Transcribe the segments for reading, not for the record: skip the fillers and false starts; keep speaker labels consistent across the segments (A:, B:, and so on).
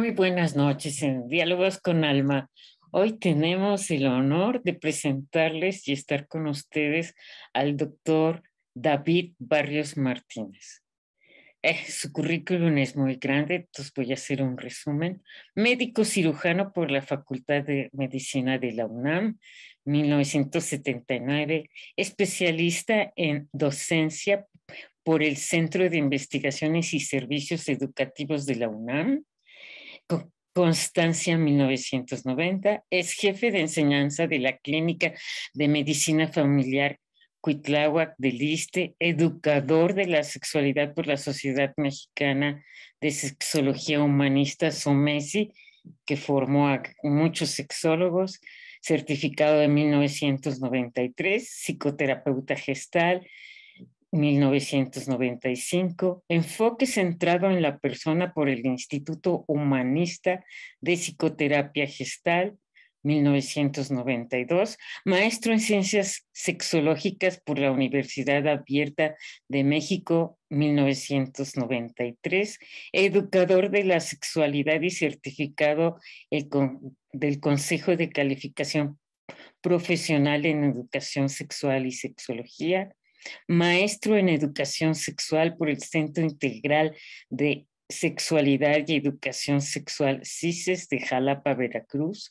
A: Muy buenas noches en Diálogos con Alma. Hoy tenemos el honor de presentarles y estar con ustedes al doctor David Barrios Martínez. Su currículum es muy grande, entonces voy a hacer un resumen. Médico cirujano por la Facultad de Medicina de la UNAM, 1979, especialista en docencia por el Centro de Investigaciones y Servicios Educativos de la UNAM, Constancia 1990, es jefe de enseñanza de la Clínica de Medicina Familiar Cuitláhuac del Iste, educador de la sexualidad por la Sociedad Mexicana de Sexología Humanista, SOMESI, que formó a muchos sexólogos, certificado en 1993, psicoterapeuta gestal, 1995, enfoque centrado en la persona por el Instituto Humanista de Psicoterapia Gestal, 1992, maestro en Ciencias Sexológicas por la Universidad Abierta de México, 1993, educador de la sexualidad y certificado del Consejo de Calificación Profesional en Educación Sexual y Sexología, maestro en Educación Sexual por el Centro Integral de Sexualidad y Educación Sexual CISES de Jalapa, Veracruz,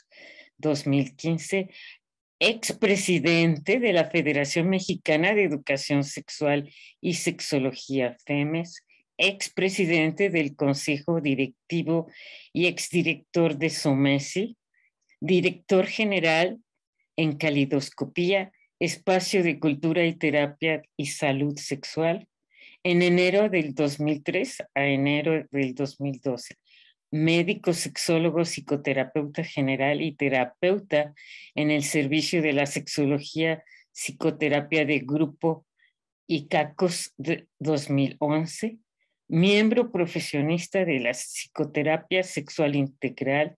A: 2015, expresidente de la Federación Mexicana de Educación Sexual y Sexología FEMES, expresidente del Consejo Directivo y exdirector de SOMESI, director general en Calidoscopía, Espacio de Cultura y Terapia y Salud Sexual, en enero del 2003 a enero del 2012. Médico, sexólogo, psicoterapeuta general y terapeuta en el servicio de la sexología, psicoterapia de grupo y CACOS de 2011, miembro profesionista de la psicoterapia sexual integral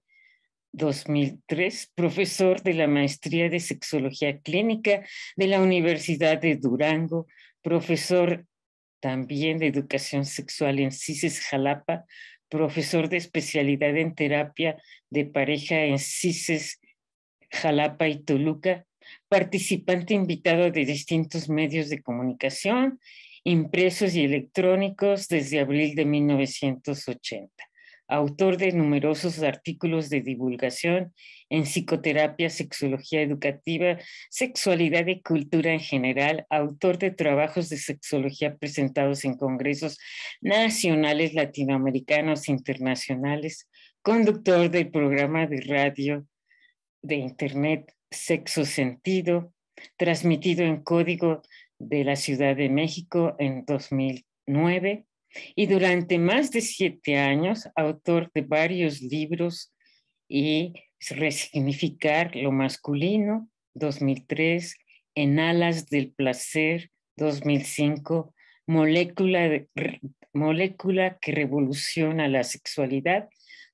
A: 2003, profesor de la Maestría de Sexología Clínica de la Universidad de Durango, profesor también de Educación Sexual en CISES Jalapa, profesor de especialidad en terapia de pareja en CISES Jalapa y Toluca, participante invitado de distintos medios de comunicación, impresos y electrónicos desde abril de 1980. Autor de numerosos artículos de divulgación en psicoterapia, sexología educativa, sexualidad y cultura en general, autor de trabajos de sexología presentados en congresos nacionales, latinoamericanos, internacionales, conductor del programa de radio de Internet Sexo Sentido, transmitido en código de la Ciudad de México en 2009, y durante más de 7 años, autor de varios libros y Resignificar lo masculino, 2003, En alas del placer, 2005, Molécula que revoluciona la sexualidad,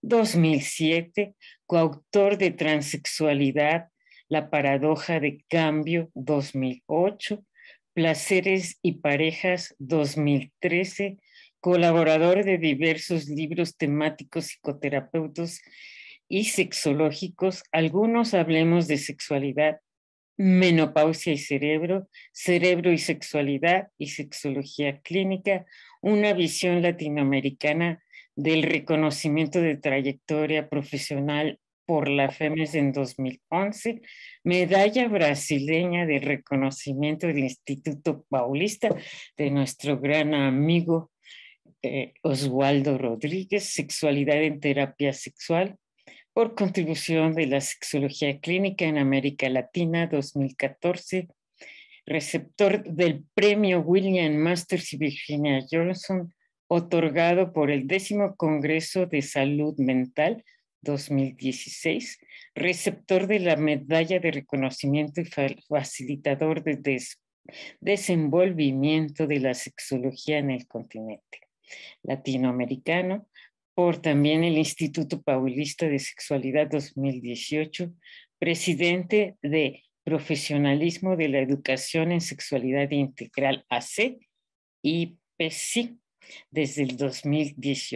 A: 2007, coautor de Transexualidad, la paradoja de cambio, 2008, Placeres y parejas, 2013, colaborador de diversos libros temáticos psicoterapeutas y sexológicos, algunos hablemos de sexualidad, menopausia y cerebro, cerebro y sexualidad y sexología clínica, una visión latinoamericana del reconocimiento de trayectoria profesional por la FEMES en 2011, medalla brasileña de reconocimiento del Instituto Paulista de nuestro gran amigo Oswaldo Rodríguez, sexualidad en terapia sexual, por contribución de la sexología clínica en América Latina 2014, receptor del premio William Masters y Virginia Johnson, otorgado por el 10º Congreso de Salud Mental 2016, receptor de la medalla de reconocimiento y facilitador de desenvolvimiento de la sexología en el continente latinoamericano, por también el Instituto Paulista de Sexualidad 2018, presidente de Profesionalismo de la Educación en Sexualidad Integral AC y PESI desde el 2018.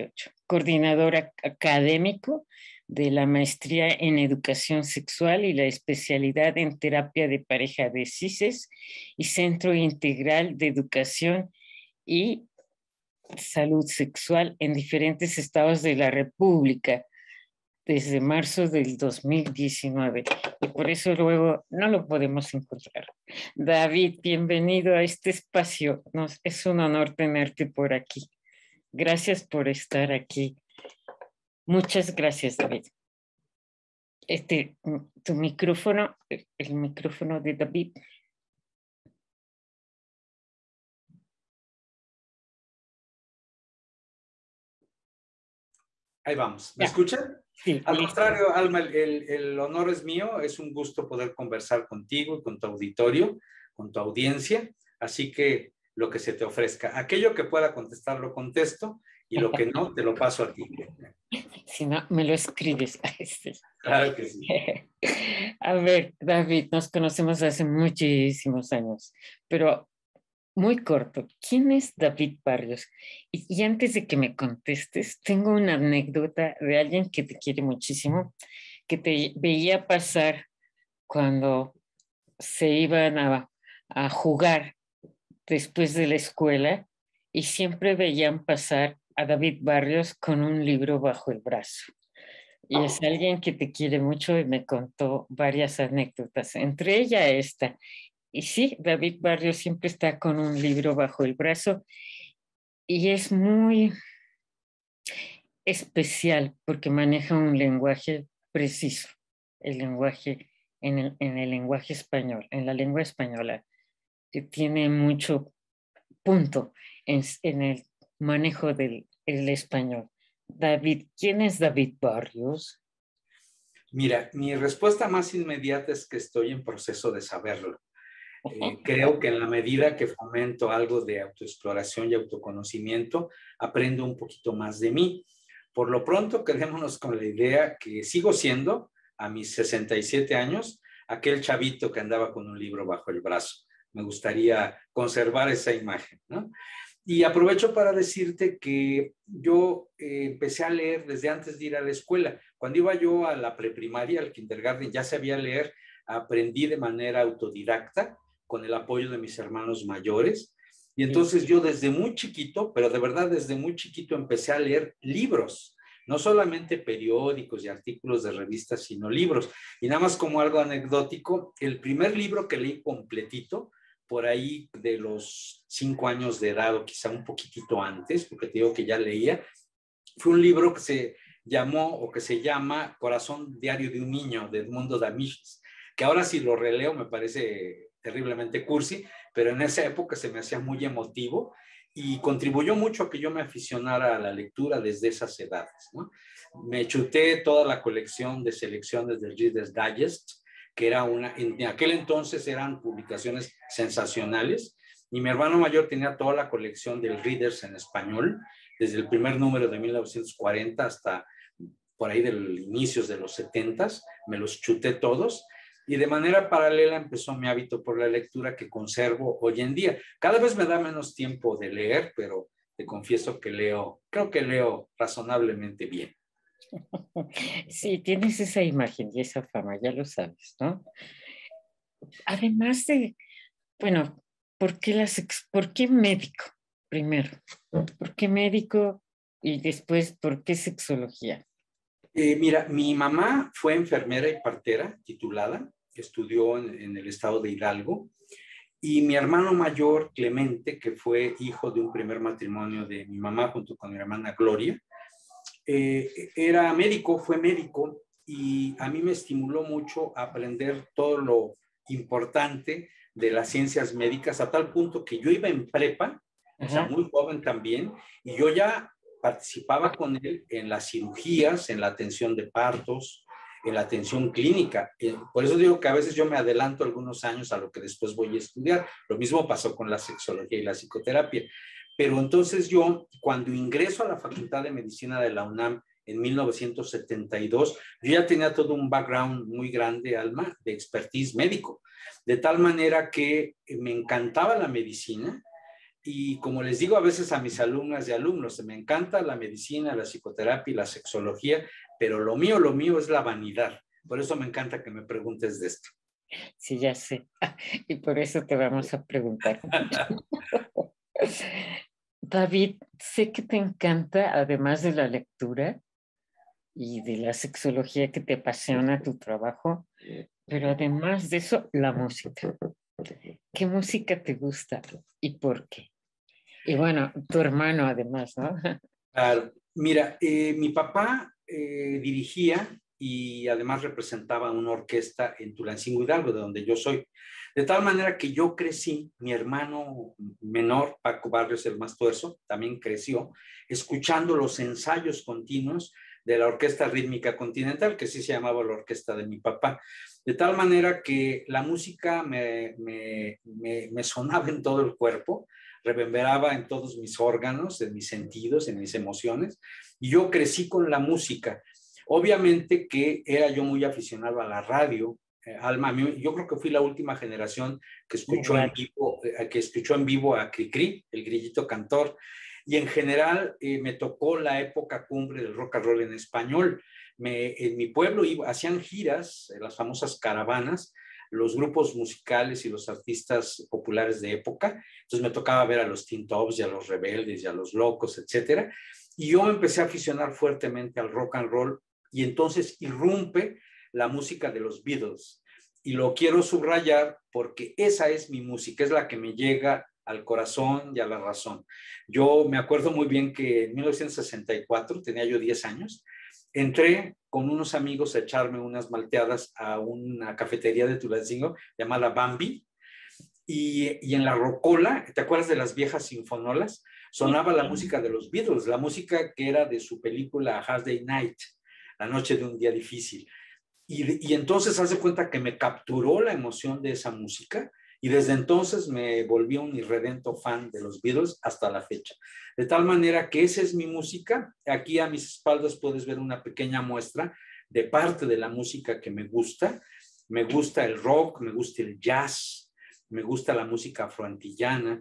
A: coordinador académico de la maestría en educación sexual y la especialidad en terapia de pareja de CISES y Centro Integral de Educación y Salud Sexual en diferentes estados de la República desde marzo del 2019 y por eso luego no lo podemos encontrar. David, bienvenido a este espacio. Es un honor tenerte por aquí. Gracias por estar aquí. Muchas gracias, David. Tu micrófono, el micrófono de David.
B: Ahí vamos. ¿Me escuchan?
A: Sí.
B: Al contrario, Alma, el honor es mío. Es un gusto poder conversar contigo y con tu auditorio, con tu audiencia. Así que lo que se te ofrezca. Aquello que pueda contestar, lo contesto. Y lo que no, te lo paso a ti.
A: Si no, me lo escribes.
B: Claro que sí.
A: A ver, David, nos conocemos hace muchísimos años, pero muy corto. ¿Quién es David Barrios? Y antes de que me contestes, tengo una anécdota de alguien que te quiere muchísimo, que te veía pasar cuando se iban a jugar después de la escuela y siempre veían pasar a David Barrios con un libro bajo el brazo. Y es alguien que te quiere mucho y me contó varias anécdotas, entre ellas esta. Y sí, David Barrios siempre está con un libro bajo el brazo y es muy especial porque maneja un lenguaje preciso, el lenguaje en el lenguaje español, en la lengua española, que tiene mucho punto en el manejo del el español. David, ¿quién es David Barrios?
B: Mira, mi respuesta más inmediata es que estoy en proceso de saberlo. Creo que en la medida que fomento algo de autoexploración y autoconocimiento, aprendo un poquito más de mí. Por lo pronto, quedémonos con la idea que sigo siendo, a mis 67 años, aquel chavito que andaba con un libro bajo el brazo. Me gustaría conservar esa imagen, ¿no? Y aprovecho para decirte que yo empecé a leer desde antes de ir a la escuela. Cuando iba yo a la preprimaria, al kindergarten, ya sabía leer, aprendí de manera autodidacta, con el apoyo de mis hermanos mayores. Y entonces yo desde muy chiquito, pero de verdad desde muy chiquito empecé a leer libros, no solamente periódicos y artículos de revistas, sino libros. Y nada más como algo anecdótico, el primer libro que leí completito, por ahí de los 5 años de edad o quizá un poquitito antes, porque te digo que ya leía, fue un libro que se llamó o que se llama Corazón Diario de un Niño, de Edmundo Damichis, que ahora si lo releo me parece terriblemente cursi, pero en esa época se me hacía muy emotivo y contribuyó mucho a que yo me aficionara a la lectura desde esas edades, ¿no? Me chuté toda la colección de selecciones del Reader's Digest, que era en aquel entonces eran publicaciones sensacionales, y mi hermano mayor tenía toda la colección del Readers en español, desde el primer número de 1940 hasta por ahí de los inicios de los 70s, me los chuté todos, y de manera paralela empezó mi hábito por la lectura que conservo hoy en día. Cada vez me da menos tiempo de leer, pero te confieso que creo que leo razonablemente bien.
A: Sí, tienes esa imagen y esa fama, ya lo sabes, ¿no? Además de, bueno, ¿por qué médico primero? ¿Por qué médico y después por qué sexología?
B: Mira, mi mamá fue enfermera y partera titulada, estudió en el estado de Hidalgo, y mi hermano mayor, Clemente, que fue hijo de un primer matrimonio de mi mamá junto con mi hermana Gloria, era médico, fue médico, y a mí me estimuló mucho a aprender todo lo importante de las ciencias médicas, a tal punto que yo iba en prepa, o sea, muy joven también, y yo ya participaba con él en las cirugías, en la atención de partos, en la atención clínica. Por eso digo que a veces yo me adelanto algunos años a lo que después voy a estudiar. Lo mismo pasó con la sexología y la psicoterapia. Pero entonces yo, cuando ingreso a la Facultad de Medicina de la UNAM en 1972, yo ya tenía todo un background muy grande, Alma, de expertise médico. De tal manera que me encantaba la medicina, Y como les digo a veces a mis alumnas y alumnos, me encanta la medicina, la psicoterapia y la sexología, pero lo mío es la vanidad. Por eso me encanta que me preguntes de esto.
A: Sí, ya sé. Y por eso te vamos a preguntar. David, sé que te encanta, además de la lectura y de la sexología que te apasiona tu trabajo, pero además de eso, la música. ¿Qué música te gusta y por qué? Y bueno, tu hermano además, ¿no?
B: Claro. Mira, mi papá dirigía y además representaba una orquesta en Tulancingo Hidalgo, de donde yo soy. De tal manera que yo crecí, mi hermano menor, Paco Barrios, el más tuerzo, también creció, escuchando los ensayos continuos de la Orquesta Rítmica Continental, que sí se llamaba la orquesta de mi papá. De tal manera que la música me sonaba en todo el cuerpo, reverberaba en todos mis órganos, en mis sentidos, en mis emociones, y yo crecí con la música. Obviamente que era yo muy aficionado a la radio. Alma, yo creo que fui la última generación que escuchó en vivo a Cricri, el grillito cantor, y en general me tocó la época cumbre del rock and roll en español. En mi pueblo hacían giras, las famosas caravanas, los grupos musicales y los artistas populares de época. Entonces me tocaba ver a los Teen Tops y a los Rebeldes y a los Locos, etcétera. Y yo me empecé a aficionar fuertemente al rock and roll y entonces irrumpe la música de los Beatles. Y lo quiero subrayar porque esa es mi música, es la que me llega al corazón y a la razón. Yo me acuerdo muy bien que en 1964, tenía yo 10 años, entré con unos amigos a echarme unas malteadas a una cafetería de Tulancingo llamada Bambi, y en la rocola, ¿te acuerdas de las viejas sinfonolas? Sonaba la música de los Beatles, la música que era de su película Hard Day Night, La noche de un día difícil. Y entonces hace cuenta que me capturó la emoción de esa música y desde entonces me volví un irredento fan de los Beatles hasta la fecha. De tal manera que esa es mi música. Aquí a mis espaldas puedes ver una pequeña muestra de parte de la música que me gusta. Me gusta el rock, me gusta el jazz, me gusta la música afroantillana.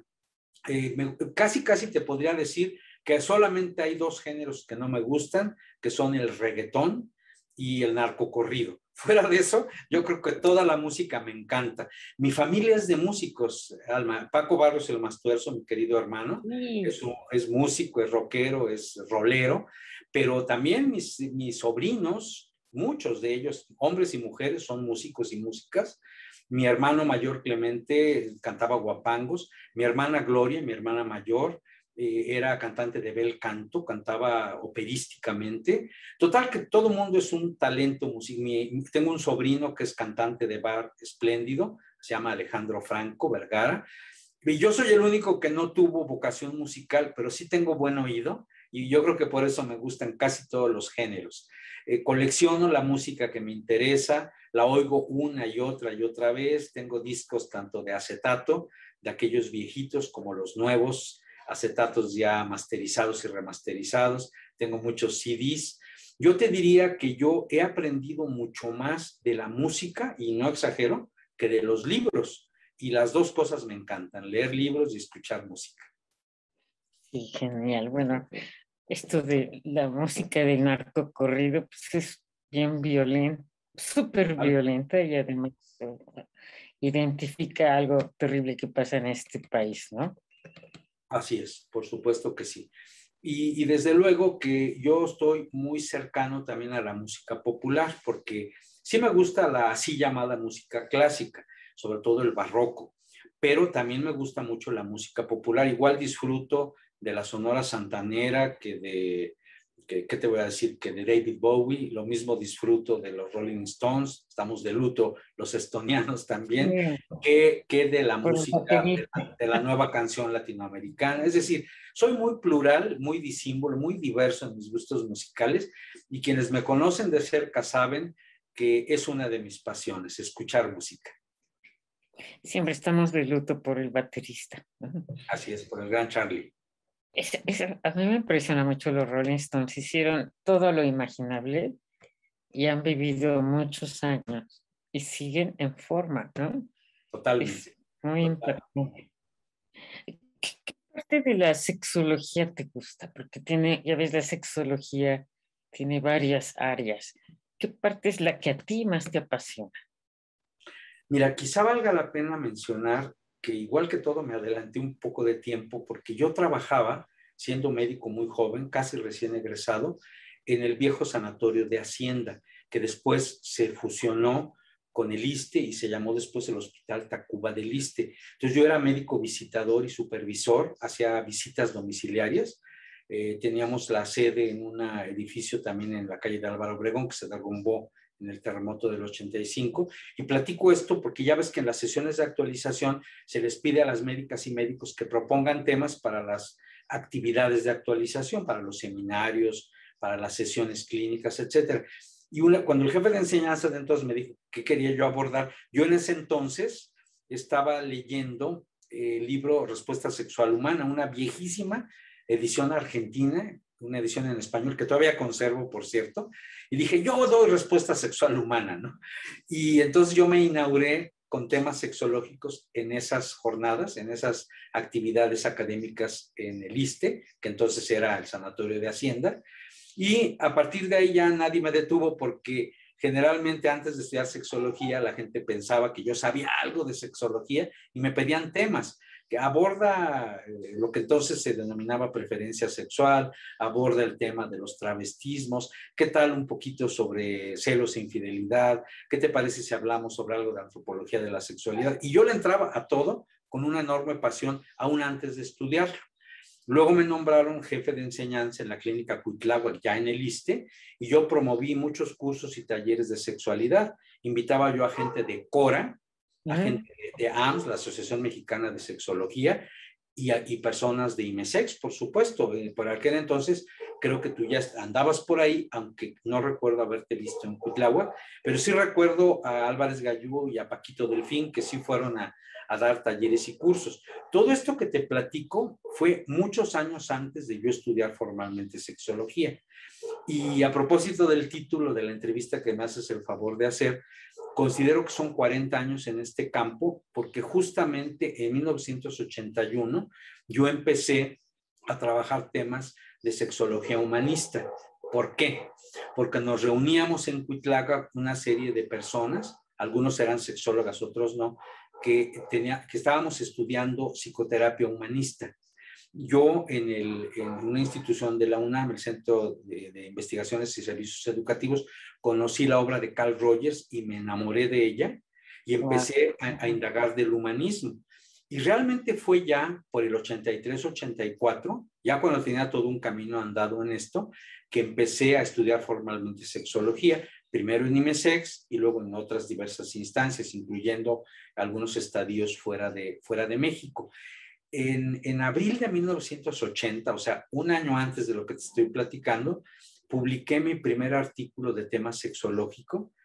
B: Casi te podría decir que solamente hay dos géneros que no me gustan, que son el reggaetón y el narcocorrido. Fuera de eso, yo creo que toda la música me encanta. Mi familia es de músicos, Alma. Paco Barros, el Mastuerzo, mi querido hermano,
A: Sí.
B: es músico, es rockero, es rolero, pero también mis sobrinos, muchos de ellos, hombres y mujeres, son músicos y músicas. Mi hermano mayor Clemente cantaba guapangos, mi hermana Gloria, mi hermana mayor, era cantante de bel canto, cantaba operísticamente. Total que todo mundo es un talento musical. Tengo un sobrino que es cantante de bar espléndido, se llama Alejandro Franco Vergara, y yo soy el único que no tuvo vocación musical, pero sí tengo buen oído y yo creo que por eso me gustan casi todos los géneros. Colecciono la música que me interesa, la oigo una y otra vez. Tengo discos tanto de acetato, de aquellos viejitos como los nuevos, acetatos ya masterizados y remasterizados. Tengo muchos CDs. Yo te diría que yo he aprendido mucho más de la música, y no exagero, que de los libros. Y las dos cosas me encantan, leer libros y escuchar música.
A: Sí, genial. Bueno, esto de la música del narcocorrido, pues es bien violenta, súper violenta y además identifica algo terrible que pasa en este país, ¿no?
B: Así es, por supuesto que sí. Y desde luego que yo estoy muy cercano también a la música popular, porque sí me gusta la así llamada música clásica, sobre todo el barroco, pero también me gusta mucho la música popular. Igual disfruto de la Sonora Santanera ¿qué te voy a decir? Que de David Bowie, lo mismo disfruto de los Rolling Stones, estamos de luto los estonianos también,
A: Sí,
B: que de la
A: por el
B: música
A: baterista.
B: de la nueva canción latinoamericana. Es decir, soy muy plural, muy disímbolo, muy diverso en mis gustos musicales y quienes me conocen de cerca saben que es una de mis pasiones, escuchar música.
A: Siempre estamos de luto por el baterista.
B: Así es, por el gran Charlie.
A: A mí me impresiona mucho los Rolling Stones. Hicieron todo lo imaginable y han vivido muchos años y siguen en forma, ¿no? Es
B: Totalmente.
A: muy
B: Total.
A: impactante. ¿Qué parte de la sexología te gusta? Porque tiene, ya ves, la sexología tiene varias áreas. ¿Qué parte es la que a ti más te apasiona?
B: Mira, quizá valga la pena mencionar que igual que todo me adelanté un poco de tiempo porque yo trabajaba siendo médico muy joven, casi recién egresado, en el viejo sanatorio de Hacienda, que después se fusionó con el ISSSTE y se llamó después el Hospital Tacuba del ISSSTE. Entonces yo era médico visitador y supervisor, hacía visitas domiciliarias. Teníamos la sede en un edificio también en la calle de Álvaro Obregón que se derrumbó en el terremoto del 85. Y platico esto porque ya ves que en las sesiones de actualización se les pide a las médicas y médicos que propongan temas para las actividades de actualización, para los seminarios, para las sesiones clínicas, etcétera. Y cuando el jefe de enseñanza de entonces me dijo qué quería yo abordar, yo en ese entonces estaba leyendo el libro Respuesta Sexual Humana, una viejísima edición argentina, una edición en español que todavía conservo, por cierto, y dije, yo doy respuesta sexual humana, ¿no? Y entonces yo me inauguré con temas sexológicos en esas jornadas, en esas actividades académicas en el ISSSTE, que entonces era el Sanatorio de Hacienda, y a partir de ahí ya nadie me detuvo porque generalmente antes de estudiar sexología la gente pensaba que yo sabía algo de sexología y me pedían temas que aborda lo que entonces se denominaba preferencia sexual, aborda el tema de los travestismos, qué tal un poquito sobre celos e infidelidad, qué te parece si hablamos sobre algo de antropología de la sexualidad. Y yo le entraba a todo con una enorme pasión aún antes de estudiarlo. Luego me nombraron jefe de enseñanza en la clínica Cuitláhuac, ya en el ISSSTE, y yo promoví muchos cursos y talleres de sexualidad. Invitaba yo a gente de CORA, a gente de AMS, la Asociación Mexicana de Sexología, y personas de IMESEX, por supuesto. Por aquel entonces creo que tú ya andabas por ahí, aunque no recuerdo haberte visto en Cuitláhuac, pero sí recuerdo a Álvarez Gallú y a Paquito Delfín, que sí fueron a dar talleres y cursos. Todo esto que te platico fue muchos años antes de yo estudiar formalmente sexología. Y a propósito del título de la entrevista que me haces el favor de hacer, considero que son 40 años en este campo porque justamente en 1981 yo empecé a trabajar temas de sexología humanista. ¿Por qué? Porque nos reuníamos en Cuitláhuac una serie de personas, algunos eran sexólogas, otros no, que estábamos estudiando psicoterapia humanista. Yo en una institución de la UNAM, el Centro de Investigaciones y Servicios Educativos, conocí la obra de Carl Rogers y me enamoré de ella y empecé a indagar del humanismo. Y realmente fue ya por el 83-84, ya cuando tenía todo un camino andado en esto, que empecé a estudiar formalmente sexología, primero en IMESEX y luego en otras diversas instancias, incluyendo algunos estadios fuera de México. En abril de 1980, o sea, un año antes de lo que te estoy platicando, publiqué mi primer artículo de tema sexológico,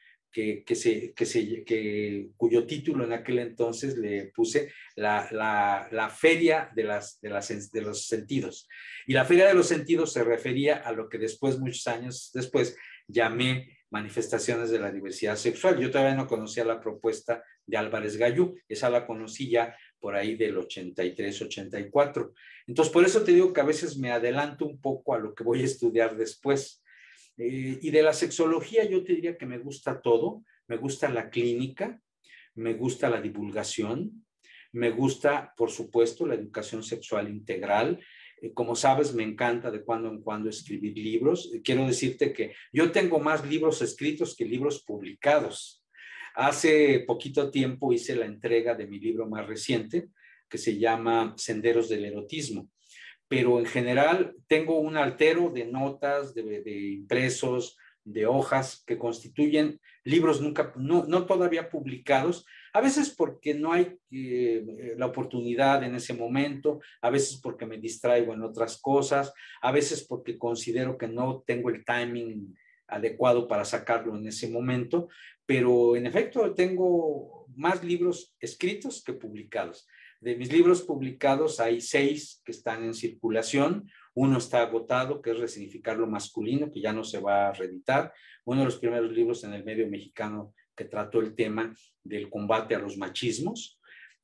B: cuyo título en aquel entonces le puse la Feria de los Sentidos. Y la Feria de los Sentidos se refería a lo que después, muchos años después, llamé manifestaciones de la diversidad sexual. Yo todavía no conocía la propuesta de Álvarez Gallú, esa la conocí ya por ahí del 83-84. Entonces, por eso te digo que a veces me adelanto un poco a lo que voy a estudiar después. Y de la sexología yo te diría que me gusta todo, me gusta la clínica, me gusta la divulgación, me gusta, por supuesto, la educación sexual integral. Como sabes, me encanta de cuando en cuando escribir libros. Quiero decirte que yo tengo más libros escritos que libros publicados. Hace poquito tiempo hice la entrega de mi libro más reciente, que se llama Senderos del Erotismo. Pero en general tengo un altero de notas, de impresos, de hojas que constituyen libros no todavía publicados, a veces porque no hay la oportunidad en ese momento, a veces porque me distraigo en otras cosas, a veces porque considero que no tengo el timing adecuado para sacarlo en ese momento, pero en efecto tengo más libros escritos que publicados. De mis libros publicados hay 6 que están en circulación. Uno está agotado, que es Resignificar lo masculino, que ya no se va a reeditar. Uno de los primeros libros en el medio mexicano que trató el tema del combate a los machismos.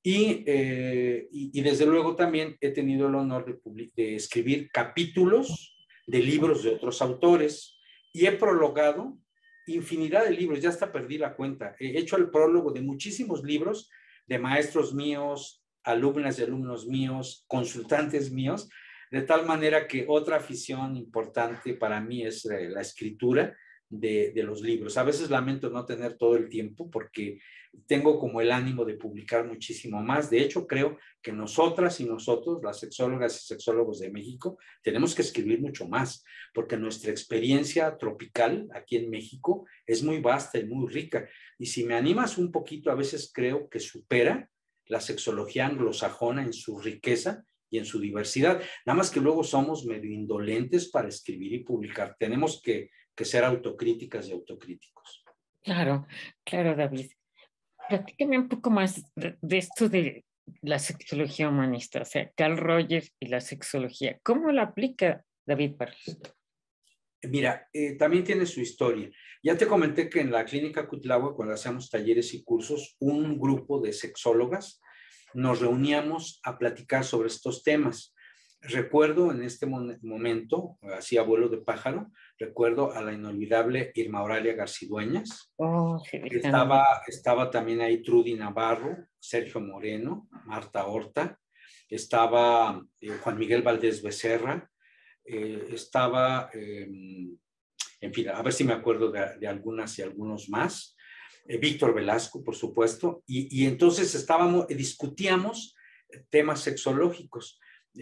B: Y desde luego también he tenido el honor de escribir capítulos de libros de otros autores y he prologado infinidad de libros, ya hasta perdí la cuenta. He hecho el prólogo de muchísimos libros de maestros míos, alumnas y alumnos míos, consultantes míos, de tal manera que otra afición importante para mí es la escritura de los libros. A veces lamento no tener todo el tiempo porque tengo como el ánimo de publicar muchísimo más. De hecho, creo que nosotras y nosotros, las sexólogas y sexólogos de México, tenemos que escribir mucho más, porque nuestra experiencia tropical aquí en México es muy vasta y muy rica. Y si me animas un poquito, a veces creo que supera la sexología anglosajona en su riqueza y en su diversidad. Nada más que luego somos medio indolentes para escribir y publicar. Tenemos que ser autocríticas y autocríticos.
A: Claro, claro, David. Platícame un poco más de esto de la sexología humanista, o sea, Carl Rogers y la sexología. ¿Cómo la aplica David Parras?
B: Mira, también tiene su historia. Ya te comenté que en la Clínica Cuitlahua, cuando hacíamos talleres y cursos, un grupo de sexólogas nos reuníamos a platicar sobre estos temas. Recuerdo en este momento, así a vuelo de pájaro, recuerdo a la inolvidable Irma Auralia Garcidueñas.
A: Oh, sí,
B: estaba también ahí Trudy Navarro, Sergio Moreno, Marta Horta, estaba Juan Miguel Valdés Becerra, estaba, en fin, a ver si me acuerdo de algunas y algunos más, Víctor Velasco, por supuesto, y entonces discutíamos temas sexológicos,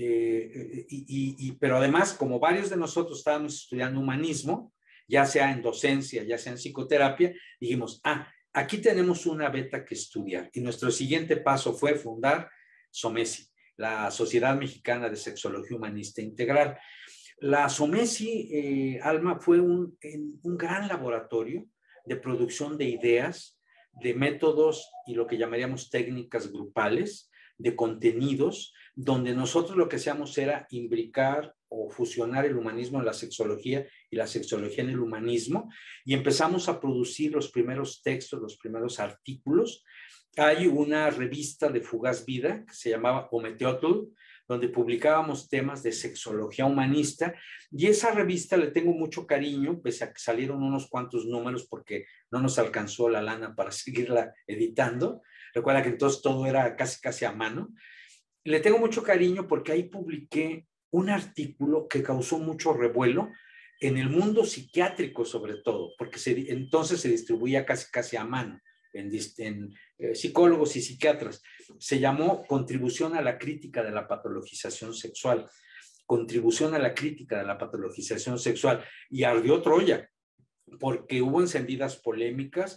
B: pero además, como varios de nosotros estábamos estudiando humanismo, ya sea en docencia, ya sea en psicoterapia, dijimos, aquí tenemos una beta que estudiar, y nuestro siguiente paso fue fundar SOMESI, la Sociedad Mexicana de Sexología Humanista Integral. La SOMESI, Alma, fue un gran laboratorio de producción de ideas, de métodos y lo que llamaríamos técnicas grupales, de contenidos, donde nosotros lo que hacíamos era imbricar o fusionar el humanismo en la sexología y la sexología en el humanismo, y empezamos a producir los primeros textos, los primeros artículos. Hay una revista de fugaz vida que se llamaba Ometeotl, donde publicábamos temas de sexología humanista, y esa revista le tengo mucho cariño, pese a que salieron unos cuantos números porque no nos alcanzó la lana para seguirla editando. Recuerda que entonces todo era casi a mano. Le tengo mucho cariño porque ahí publiqué un artículo que causó mucho revuelo en el mundo psiquiátrico, sobre todo, porque entonces se distribuía casi a mano en psicólogos y psiquiatras. Se llamó Contribución a la crítica de la patologización sexual. Contribución a la crítica de la patologización sexual. Y ardió Troya, porque hubo encendidas polémicas.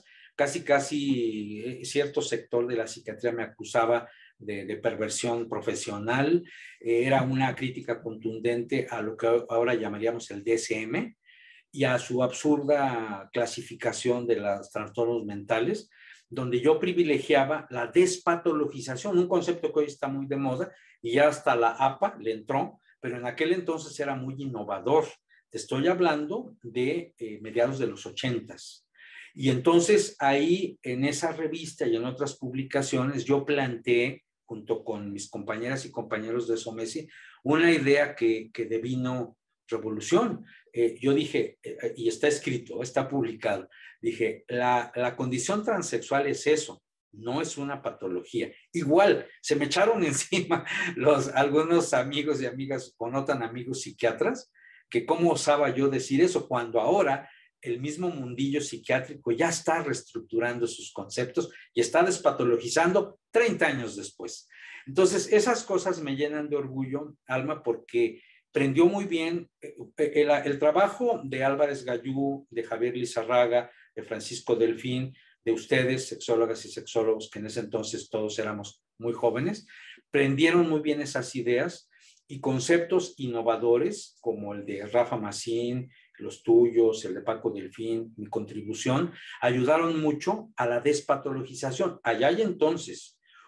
B: Casi cierto sector de la psiquiatría me acusaba de perversión profesional. Era una crítica contundente a lo que ahora llamaríamos el DSM y a su absurda clasificación de los trastornos mentales, donde yo privilegiaba la despatologización, un concepto que hoy está muy de moda y ya hasta la APA le entró, pero en aquel entonces era muy innovador. Te estoy hablando de mediados de los 80s. Y entonces ahí en esa revista y en otras publicaciones yo planteé, junto con mis compañeras y compañeros de SOMESI, una idea que devino revolución. Yo dije, y está escrito, está publicado, dije, la condición transexual es eso, no es una patología. Igual, se me echaron encima algunos amigos y amigas, o no tan amigos psiquiatras, que cómo osaba yo decir eso, cuando ahora el mismo mundillo psiquiátrico ya está reestructurando sus conceptos y está despatologizando 30 años después. Entonces, esas cosas me llenan de orgullo, Alma, porque prendió muy bien el trabajo de Álvarez Gallú, de Javier Lizarraga, de Francisco Delfín, de ustedes, sexólogas y sexólogos, que en ese entonces todos éramos muy jóvenes, prendieron muy bien esas ideas y conceptos innovadores como el de Rafa Macín, los tuyos, el de Paco Delfín, mi contribución, ayudaron mucho a la despatologización. Allá y entonces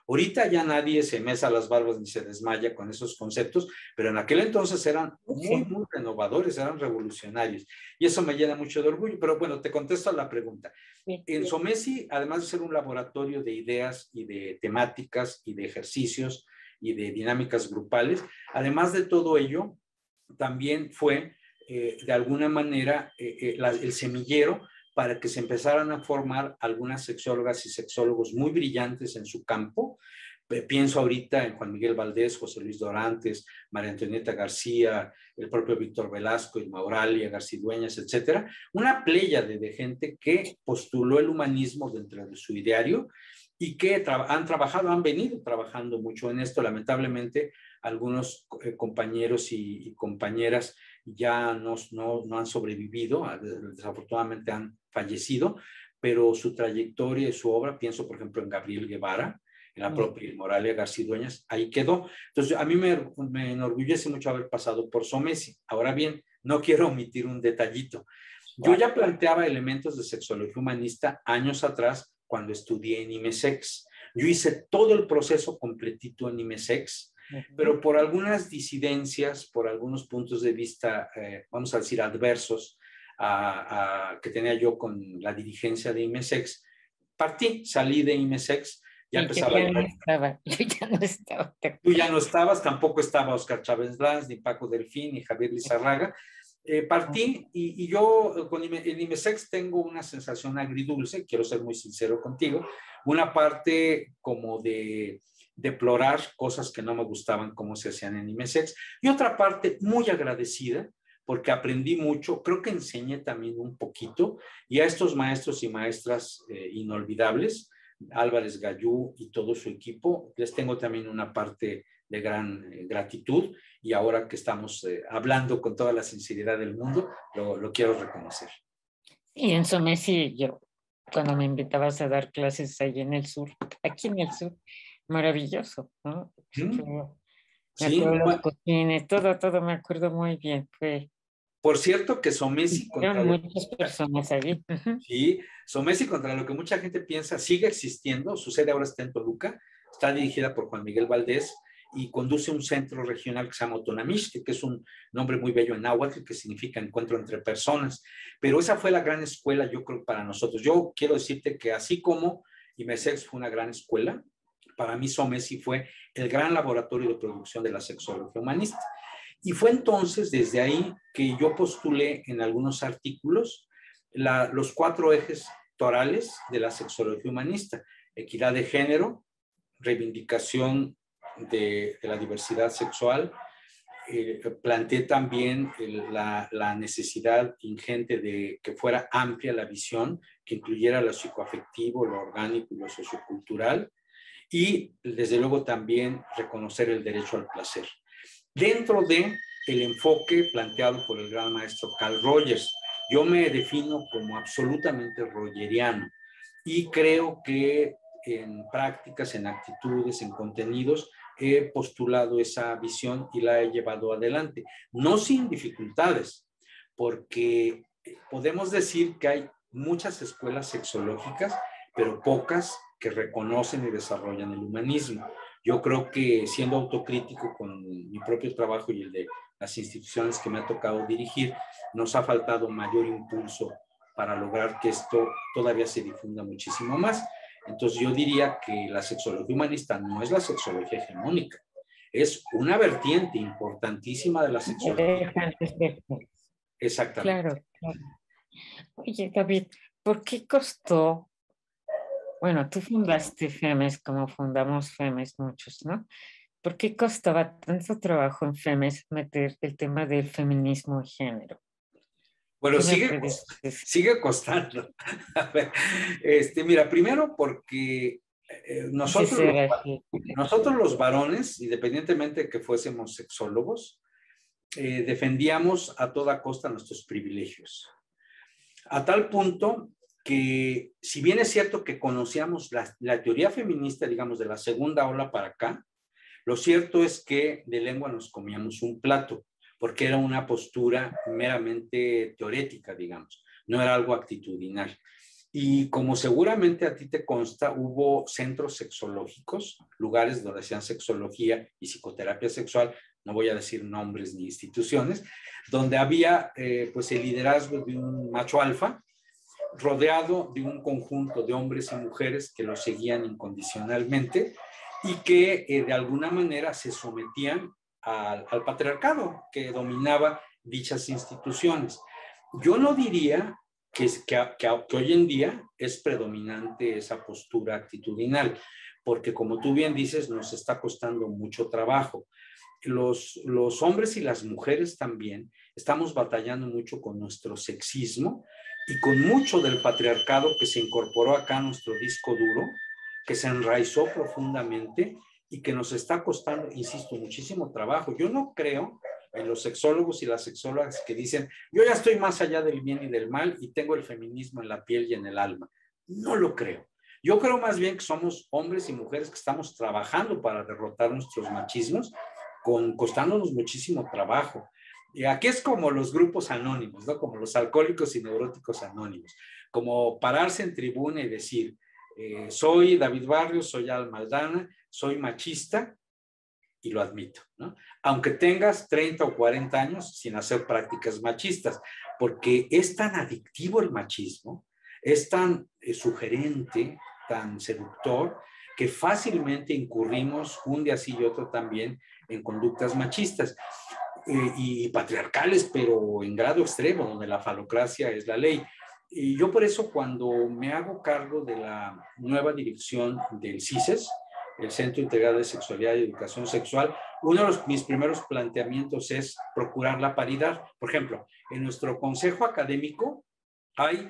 B: Ahorita ya nadie se mesa las barbas ni se desmaya con esos conceptos, pero en aquel entonces eran muy, muy renovadores, eran revolucionarios. Y eso me llena mucho de orgullo. Pero bueno, te contesto a la pregunta. En SOMESI, además de ser un laboratorio de ideas y de temáticas y de ejercicios y de dinámicas grupales, además de todo ello, también fue de alguna manera el semillero para que se empezaran a formar algunas sexólogas y sexólogos muy brillantes en su campo. Pienso ahorita en Juan Miguel Valdés, José Luis Dorantes, María Antonieta García, el propio Víctor Velasco, Irma Oralia, García Dueñas, etcétera. Una pléyade de gente que postuló el humanismo dentro de su ideario y que han venido trabajando mucho en esto. Lamentablemente, algunos compañeros y compañeras ya no han sobrevivido, desafortunadamente han fallecido, pero su trayectoria y su obra, pienso por ejemplo en Gabriel Guevara, en la propia Moralia García Dueñas, ahí quedó. Entonces, a mí me enorgullece mucho haber pasado por SOMESI. Ahora bien, no quiero omitir un detallito. Yo ya planteaba elementos de sexología humanista años atrás cuando estudié en IMESEX. Yo hice todo el proceso completito en IMESEX, pero por algunas disidencias, por algunos puntos de vista, vamos a decir, adversos que tenía yo con la dirigencia de IMESEX, salí de IMESEX. Ya empezaba
A: yo ya no estaba.
B: Tú ya no estabas, tampoco estaba Oscar Chávez Lanz, ni Paco Delfín, ni Javier Lizarraga. Partí y yo en IMESEX tengo una sensación agridulce, quiero ser muy sincero contigo, una parte como de deplorar cosas que no me gustaban cómo se hacían en IMESEX y otra parte muy agradecida porque aprendí mucho, creo que enseñé también un poquito y a estos maestros y maestras inolvidables, Álvarez Gallú y todo su equipo, les tengo también una parte de gran gratitud y ahora que estamos hablando con toda la sinceridad del mundo, lo quiero reconocer.
A: Y en SOMESI, yo, cuando me invitabas a dar clases ahí en el sur, aquí en el sur, maravilloso, ¿no? Me acuerdo los cotines, todo me acuerdo muy bien.
B: Por cierto que SOMESI contra
A: muchas personas allí.
B: Sí, SOMESI contra lo que mucha gente piensa sigue existiendo, su sede ahora está en Toluca, está dirigida por Juan Miguel Valdés y conduce un centro regional que se llama Otonamixtle, que es un nombre muy bello en náhuatl, que significa encuentro entre personas, pero esa fue la gran escuela, yo creo, para nosotros. Yo quiero decirte que así como IMESEX fue una gran escuela, para mí SOMESI fue el gran laboratorio de producción de la sexología humanista. Y fue entonces, desde ahí, que yo postulé en algunos artículos los 4 ejes torales de la sexología humanista: equidad de género, reivindicación de la diversidad sexual. Planteé también la necesidad ingente de que fuera amplia la visión, que incluyera lo psicoafectivo, lo orgánico y lo sociocultural, y desde luego también reconocer el derecho al placer. Dentro de el enfoque planteado por el gran maestro Carl Rogers, yo me defino como absolutamente rogeriano y creo que en prácticas, en actitudes, en contenidos, he postulado esa visión y la he llevado adelante, no sin dificultades, porque podemos decir que hay muchas escuelas sexológicas, pero pocas que reconocen y desarrollan el humanismo. Yo creo que siendo autocrítico con mi propio trabajo y el de las instituciones que me ha tocado dirigir, nos ha faltado mayor impulso para lograr que esto todavía se difunda muchísimo más. Entonces yo diría que la sexología humanista no es la sexología hegemónica, es una vertiente importantísima de la sexología. Exactamente.
A: Claro, claro. Oye, David, ¿por qué costó? Bueno, tú fundaste FEMES como fundamos FEMES muchos, ¿no? ¿Por qué costaba tanto trabajo en FEMES meter el tema del feminismo de género?
B: Bueno, sigue costando. A ver, mira, primero porque nosotros los varones, independientemente de que fuésemos sexólogos, defendíamos a toda costa nuestros privilegios. A tal punto que, si bien es cierto que conocíamos la teoría feminista, digamos, de la segunda ola para acá, lo cierto es que de lengua nos comíamos un plato, porque era una postura meramente teorética, digamos, no era algo actitudinal. Y como seguramente a ti te consta, hubo centros sexológicos, lugares donde hacían sexología y psicoterapia sexual, no voy a decir nombres ni instituciones, donde había pues el liderazgo de un macho alfa, rodeado de un conjunto de hombres y mujeres que lo seguían incondicionalmente y que de alguna manera se sometían al patriarcado que dominaba dichas instituciones. Yo no diría que hoy en día es predominante esa postura actitudinal, porque como tú bien dices, nos está costando mucho trabajo. Los hombres y las mujeres también estamos batallando mucho con nuestro sexismo y con mucho del patriarcado que se incorporó acá a nuestro disco duro, que se enraizó profundamente y que nos está costando, insisto, muchísimo trabajo. Yo no creo en los sexólogos y las sexólogas que dicen, yo ya estoy más allá del bien y del mal y tengo el feminismo en la piel y en el alma. No lo creo. Yo creo más bien que somos hombres y mujeres que estamos trabajando para derrotar nuestros machismos, costándonos muchísimo trabajo. Y aquí es como los grupos anónimos, ¿no? Como los alcohólicos y neuróticos anónimos, como pararse en tribuna y decir, soy David Barrios, soy Alma Aldana, soy machista y lo admito, ¿no? Aunque tengas 30 o 40 años sin hacer prácticas machistas, porque es tan adictivo el machismo, es tan sugerente, tan seductor, que fácilmente incurrimos un día sí y otro también en conductas machistas y patriarcales, pero en grado extremo, donde la falocracia es la ley. Y yo por eso cuando me hago cargo de la nueva dirección del CISES, el Centro Integral de Sexualidad y Educación Sexual, uno de mis primeros planteamientos es procurar la paridad. Por ejemplo, en nuestro consejo académico hay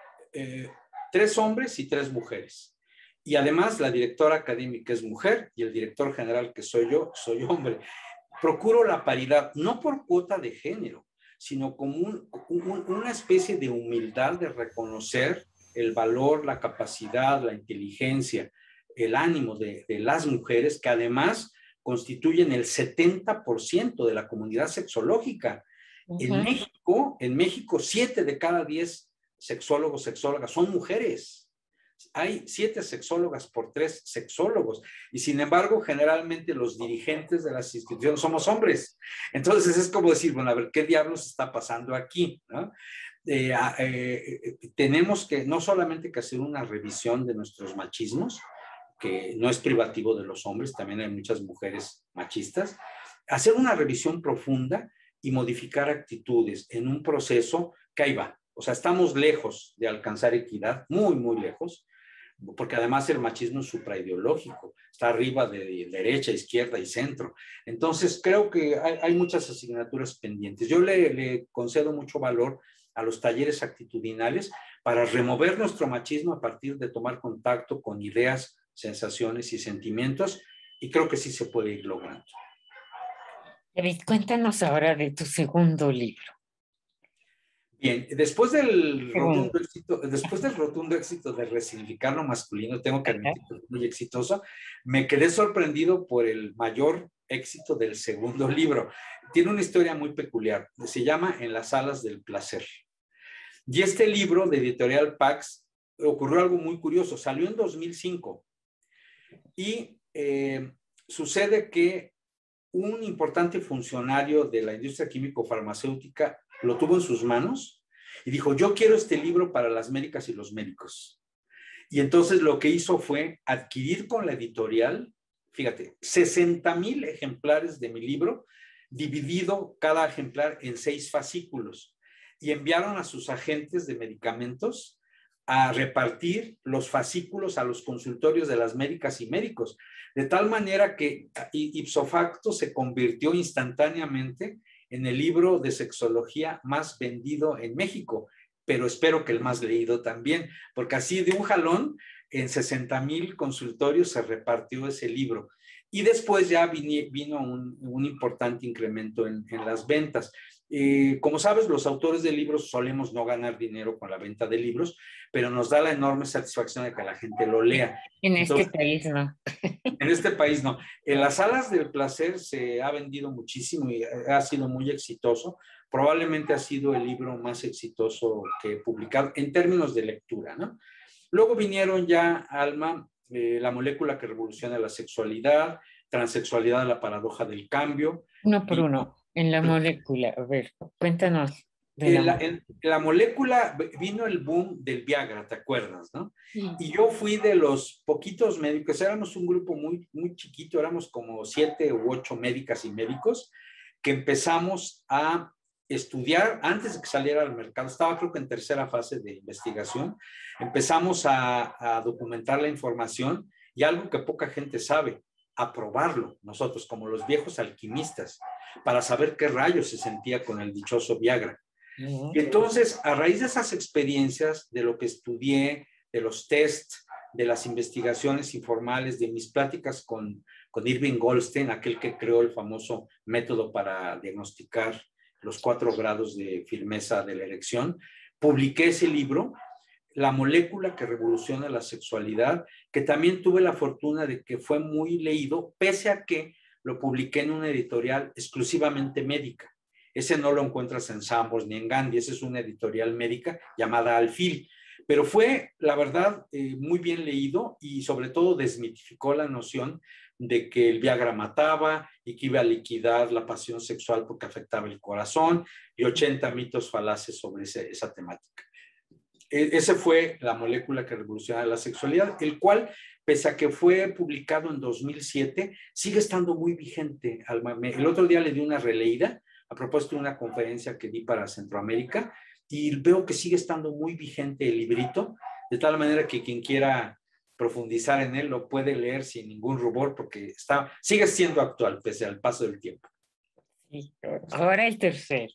B: 3 hombres y 3 mujeres. Y además la directora académica es mujer y el director general, que soy yo, soy hombre. Procuro la paridad, no por cuota de género, sino como una especie de humildad de reconocer el valor, la capacidad, la inteligencia, el ánimo de las mujeres, que además constituyen el 70% de la comunidad sexológica. En México, 7 de cada 10 sexólogos, sexólogas son mujeres. Hay 7 sexólogas por 3 sexólogos y sin embargo generalmente los dirigentes de las instituciones somos hombres. Entonces es como decir, bueno, a ver, ¿qué diablos está pasando aquí? ¿No? Tenemos que no solamente que hacer una revisión de nuestros machismos, que no es privativo de los hombres, también hay muchas mujeres machistas, hacer una revisión profunda y modificar actitudes en un proceso que ahí va. O sea, estamos lejos de alcanzar equidad, muy, muy lejos, porque además el machismo es supraideológico, está arriba de derecha, izquierda y centro. Entonces, creo que hay muchas asignaturas pendientes. Yo le concedo mucho valor a los talleres actitudinales para remover nuestro machismo a partir de tomar contacto con ideas, sensaciones y sentimientos, y creo que sí se puede ir logrando.
A: David, cuéntanos ahora de tu segundo libro.
B: Bien, después del rotundo éxito de resignificar lo masculino, tengo que admitir que fue muy exitoso, me quedé sorprendido por el mayor éxito del segundo libro. Tiene una historia muy peculiar, se llama En las alas del placer. Y este libro de Editorial Pax ocurrió algo muy curioso, salió en 2005 y sucede que un importante funcionario de la industria químico-farmacéutica lo tuvo en sus manos y dijo, yo quiero este libro para las médicas y los médicos. Y entonces lo que hizo fue adquirir con la editorial, fíjate, 60,000 ejemplares de mi libro, dividido cada ejemplar en 6 fascículos, y enviaron a sus agentes de medicamentos a repartir los fascículos a los consultorios de las médicas y médicos, de tal manera que ipso facto se convirtió instantáneamente en el libro de sexología más vendido en México, pero espero que el más leído también, porque así de un jalón en 60,000 consultorios se repartió ese libro. Y después ya vino un importante incremento en las ventas. Como sabes, los autores de libros solemos no ganar dinero con la venta de libros, pero nos da la enorme satisfacción de que la gente lo lea.
A: En este país no.
B: En este país no. En las alas del placer se ha vendido muchísimo y ha sido muy exitoso probablemente ha sido el libro más exitoso que he publicado en términos de lectura, ¿no? Luego vinieron ya, Alma, La molécula que revoluciona la sexualidad, Transexualidad, la paradoja del cambio.
A: Uno por
B: Y
A: uno, en la molécula. A ver, cuéntanos de la molécula.
B: en la molécula vino el boom del Viagra, ¿te acuerdas, no?
A: Sí.
B: Y yo fui de los poquitos médicos, éramos un grupo muy, muy chiquito, éramos como 7 u 8 médicas y médicos, que empezamos a estudiar antes de que saliera al mercado. Estaba creo que en tercera fase de investigación. Empezamos a documentar la información y algo que poca gente sabe, a probarlo nosotros como los viejos alquimistas para saber qué rayos se sentía con el dichoso Viagra. Y entonces, a raíz de esas experiencias, de lo que estudié, de los tests, de las investigaciones informales, de mis pláticas con Irving Goldstein, aquel que creó el famoso método para diagnosticar los 4 grados de firmeza de la erección, publiqué ese libro, La molécula que revoluciona la sexualidad, que también tuve la fortuna de que fue muy leído, pese a que lo publiqué en una editorial exclusivamente médica. Ese no lo encuentras en Sambors ni en Gandhi, ese es una editorial médica llamada Alfil. Pero fue, la verdad, muy bien leído y sobre todo desmitificó la noción de que el Viagra mataba y que iba a liquidar la pasión sexual porque afectaba el corazón y 80 mitos falaces sobre esa temática. Ese fue La molécula que revoluciona la sexualidad, el cual, pese a que fue publicado en 2007, sigue estando muy vigente. El otro día le di una releída a propósito de una conferencia que di para Centroamérica y veo que sigue estando muy vigente el librito, de tal manera que quien quiera profundizar en él lo puede leer sin ningún rubor porque sigue siendo actual pese al paso del tiempo.
A: Sí, ahora el tercero.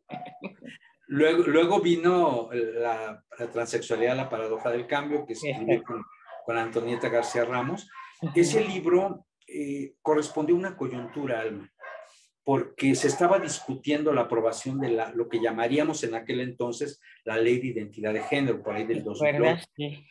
B: Luego vino la transexualidad, la paradoja del cambio, que escribí con Antonieta García Ramos. Ese libro correspondió a una coyuntura, Alma, porque se estaba discutiendo la aprobación de lo que llamaríamos en aquel entonces la Ley de Identidad de Género, por ahí del 2008,
A: sí.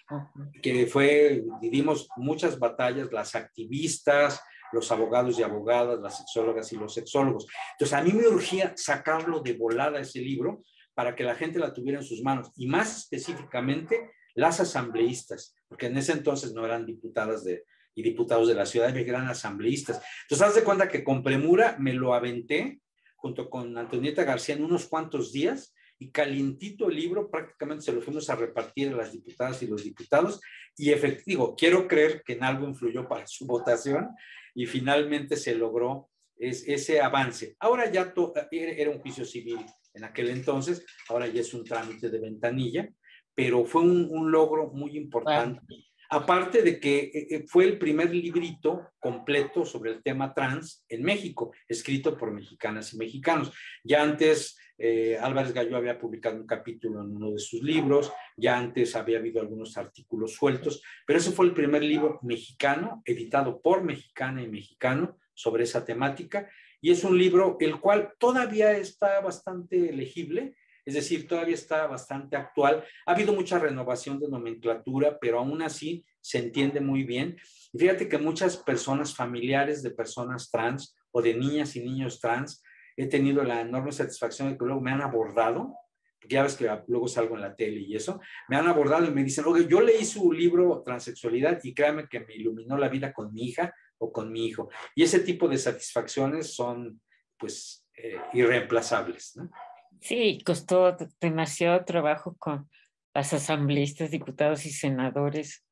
B: que dimos muchas batallas, las activistas, los abogados y abogadas, las sexólogas y los sexólogos. Entonces, a mí me urgía sacarlo de volada ese libro para que la gente la tuviera en sus manos, y más específicamente las asambleístas, porque en ese entonces no eran diputadas y diputados de la Ciudad de México, eran asambleístas. Entonces, haz de cuenta que con premura me lo aventé junto con Antonieta García en unos cuantos días, y calientito el libro prácticamente se lo fuimos a repartir a las diputadas y los diputados, y efectivo, quiero creer que en algo influyó para su votación, y finalmente se logró ese avance. Ahora ya era un juicio civil en aquel entonces, ahora ya es un trámite de ventanilla, pero fue un logro muy importante. Wow. Aparte de que fue el primer librito completo sobre el tema trans en México, escrito por mexicanas y mexicanos. Ya antes Álvarez Galló había publicado un capítulo en uno de sus libros, ya antes había habido algunos artículos sueltos, pero ese fue el primer libro mexicano, editado por mexicana y mexicano, sobre esa temática, y es un libro el cual todavía está bastante legible, es decir, todavía está bastante actual. Ha habido mucha renovación de nomenclatura, pero aún así se entiende muy bien. Y fíjate que muchas personas, familiares de personas trans o de niñas y niños trans, he tenido la enorme satisfacción de que luego me han abordado, porque ya ves que luego salgo en la tele y eso, me han abordado y me dicen, oye, yo leí su libro Transexualidad y créame que me iluminó la vida con mi hija o con mi hijo. Y ese tipo de satisfacciones son, pues, irreemplazables, ¿no?
A: Sí, costó demasiado trabajo con las asambleístas, diputados y senadores.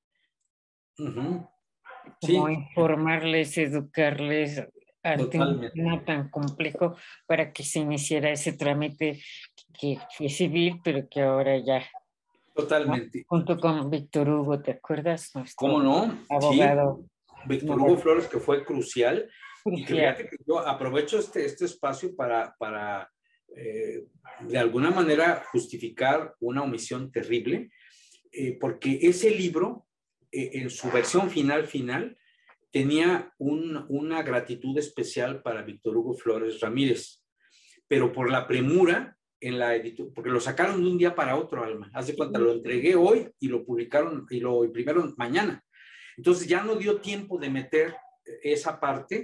A: Como
B: Sí.
A: informarles, educarles ante un
B: Totalmente.
A: tema tan complejo para que se iniciara ese trámite que fue civil, pero que ahora ya,
B: Totalmente.
A: ¿no? Junto con Víctor Hugo, ¿te acuerdas?
B: ¿Cómo no?
A: Abogado.
B: Sí, Víctor Hugo Flores, que fue crucial. Y que fíjate que yo aprovecho este espacio para de alguna manera justificar una omisión terrible, porque ese libro, en su versión final, tenía una gratitud especial para Víctor Hugo Flores Ramírez, pero por la premura en la edición, porque lo sacaron de un día para otro, Alma. Haz de cuenta, lo entregué hoy y lo publicaron y lo imprimieron mañana. Entonces ya no dio tiempo de meter esa parte,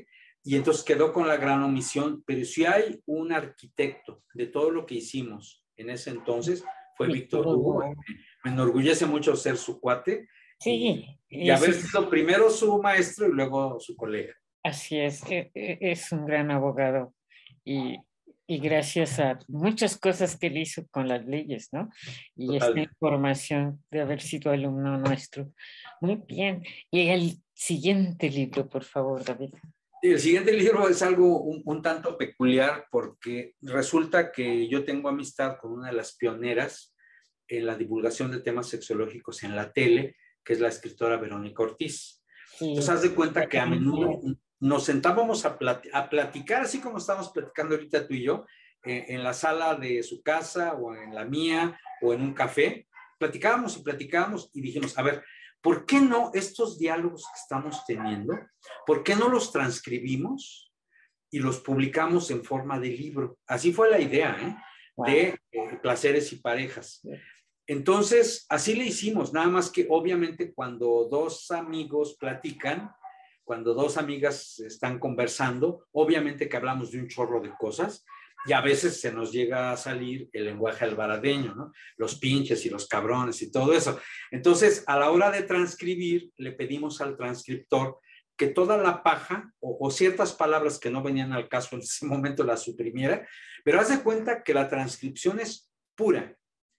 B: Y entonces quedó con la gran omisión, pero si hay un arquitecto de todo lo que hicimos en ese entonces, fue Víctor Hugo. Me enorgullece mucho ser su cuate
A: Sí,
B: y haber sido primero su maestro y luego su colega.
A: Así es un gran abogado y, y gracias a muchas cosas que él hizo con las leyes, ¿no? Y
B: Total.
A: esta información de haber sido alumno nuestro. Muy bien. Y el siguiente libro, por favor, David.
B: El siguiente libro es algo un tanto peculiar porque resulta que yo tengo amistad con una de las pioneras en la divulgación de temas sexológicos en la tele, que es la escritora Verónica Ortiz.
A: Sí.
B: Entonces, haz de cuenta que a menudo nos sentábamos a platicar, así como estamos platicando ahorita tú y yo, en la sala de su casa o en la mía o en un café. Platicábamos y platicábamos y dijimos, a ver, ¿por qué no estos diálogos que estamos teniendo, por qué no los transcribimos y los publicamos en forma de libro? Así fue la idea, ¿eh? De Placeres y Parejas. Entonces, así le hicimos, nada más que obviamente cuando dos amigos platican, cuando dos amigas están conversando, obviamente que hablamos de un chorro de cosas y a veces se nos llega a salir el lenguaje albaradeño, ¿no? Los pinches y los cabrones y todo eso. Entonces, a la hora de transcribir, le pedimos al transcriptor que toda la paja o ciertas palabras que no venían al caso en ese momento las suprimiera, pero haz de cuenta que la transcripción es pura.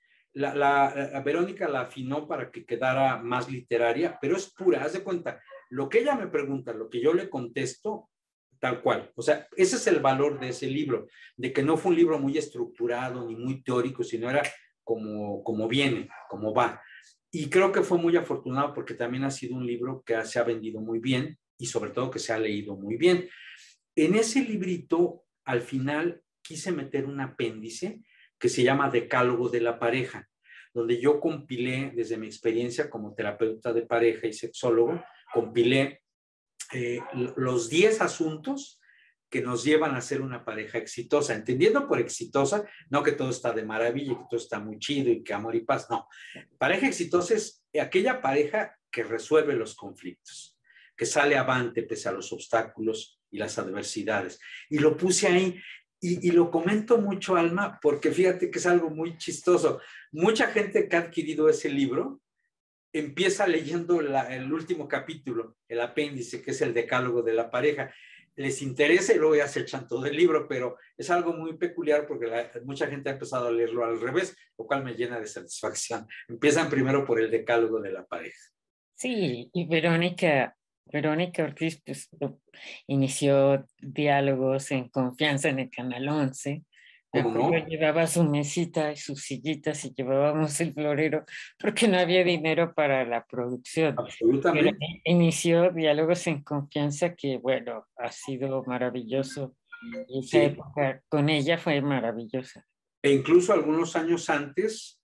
B: La Verónica la afinó para que quedara más literaria, pero es pura, haz de cuenta, lo que ella me pregunta, lo que yo le contesto, tal cual. O sea, ese es el valor de ese libro, de que no fue un libro muy estructurado ni muy teórico, sino era como viene, como va. Y creo que fue muy afortunado porque también ha sido un libro que se ha vendido muy bien y sobre todo que se ha leído muy bien. En ese librito, al final, quise meter un apéndice que se llama Decálogo de la Pareja, donde yo compilé, desde mi experiencia como terapeuta de pareja y sexólogo, compilé los 10 asuntos que nos llevan a ser una pareja exitosa, entendiendo por exitosa, no que todo está de maravilla y que todo está muy chido y que amor y paz, no. Pareja exitosa es aquella pareja que resuelve los conflictos, que sale avante pese a los obstáculos y las adversidades. Y lo puse ahí. Y lo comento mucho, Alma, porque fíjate que es algo muy chistoso. Mucha gente que ha adquirido ese libro empieza leyendo el último capítulo, el apéndice, que es el decálogo de la pareja. Les interesa y luego ya se echan todo el libro, pero es algo muy peculiar porque mucha gente ha empezado a leerlo al revés, lo cual me llena de satisfacción. Empiezan primero por el decálogo de la pareja.
A: Sí, y Verónica Ortiz pues, inició diálogos en confianza en el Canal 11. Me acuerdo,
B: ¿Cómo no?
A: llevaba su mesita y sus sillitas y llevábamos el florero porque no había dinero para la producción. Pero
B: Absolutamente.
A: inició diálogos en confianza que, bueno, ha sido maravilloso. Y esa
B: Sí.
A: época con ella fue maravillosa.
B: E incluso algunos años antes,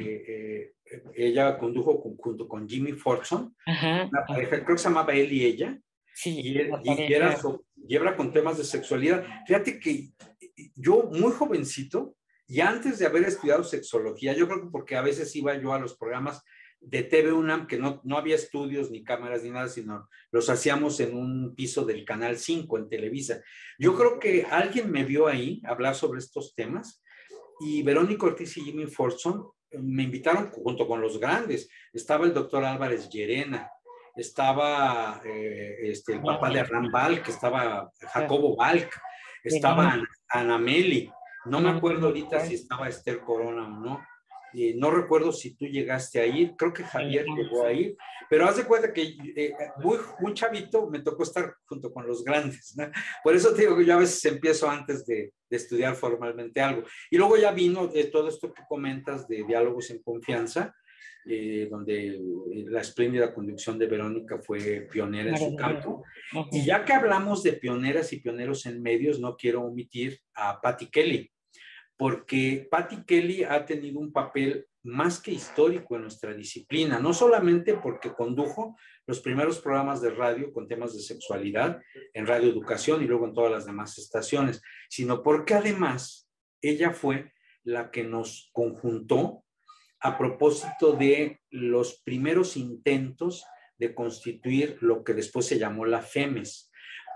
B: ella condujo junto con Jimmy Fortson,
A: Ajá,
B: una pareja, creo que se llamaba Él y Ella,
A: sí, la
B: y era
A: pareja.
B: y habla con temas de sexualidad. Fíjate que yo, muy jovencito, y antes de haber estudiado sexología, yo creo que porque a veces iba yo a los programas de TV UNAM, que no había estudios ni cámaras ni nada, sino los hacíamos en un piso del Canal 5 en Televisa. Yo creo que alguien me vio ahí hablar sobre estos temas y Verónica Ortiz y Jimmy Fortson me invitaron junto con los grandes. Estaba el doctor Álvarez Llerena, estaba el papá de Abraham Balk, estaba Jacobo Balk, estaba Ana Meli. No me acuerdo ahorita si estaba Esther Corona o no. No recuerdo si tú llegaste a ir, creo que Javier llegó a ir, pero haz de cuenta que muy chavito me tocó estar junto con los grandes, ¿no? Por eso te digo que yo a veces empiezo antes de estudiar formalmente algo. Y luego ya vino todo esto que comentas de diálogos en confianza, donde la espléndida conducción de Verónica fue pionera en su campo. Y ya que hablamos de pioneras y pioneros en medios, no quiero omitir a Patti Kelly, porque Patti Kelly ha tenido un papel más que histórico en nuestra disciplina, no solamente porque condujo los primeros programas de radio con temas de sexualidad en Radio Educación y luego en todas las demás estaciones, sino porque además ella fue la que nos conjuntó a propósito de los primeros intentos de constituir lo que después se llamó la FEMES,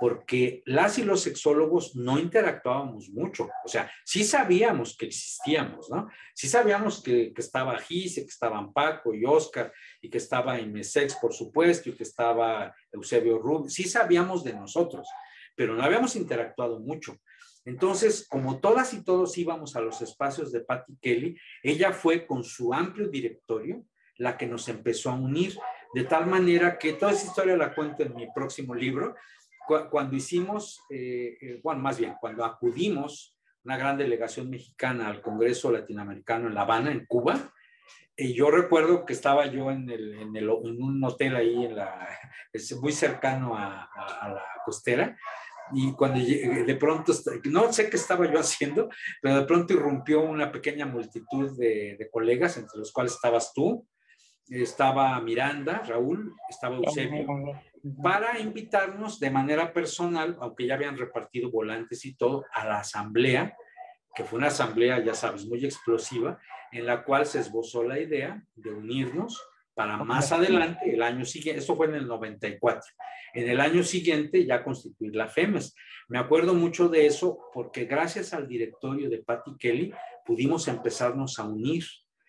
B: porque las y los sexólogos no interactuábamos mucho. O sea, sí sabíamos que existíamos, ¿no? Sí sabíamos que estaba Gise, que estaban Paco y Oscar, y que estaba Imesex, por supuesto, y que estaba Eusebio Rubio. Sí sabíamos de nosotros, pero no habíamos interactuado mucho. Entonces, como todas y todos íbamos a los espacios de Patti Kelly, ella fue con su amplio directorio la que nos empezó a unir, de tal manera que toda esa historia la cuento en mi próximo libro. Cuando hicimos, bueno, más bien, cuando acudimos una gran delegación mexicana al Congreso Latinoamericano en La Habana, en Cuba, yo recuerdo que estaba yo en un hotel ahí, muy cercano a la costera, y cuando de pronto, no sé qué estaba yo haciendo, pero de pronto irrumpió una pequeña multitud de colegas, entre los cuales estabas tú, estaba Miranda, Raúl, estaba Eusebio, para invitarnos de manera personal, aunque ya habían repartido volantes y todo, a la asamblea, que fue una asamblea, ya sabes, muy explosiva, en la cual se esbozó la idea de unirnos para más adelante, el año siguiente, esto fue en el 94, en el año siguiente ya constituir la FEMES. Me acuerdo mucho de eso porque gracias al directorio de Patti Kelly pudimos empezarnos a unir.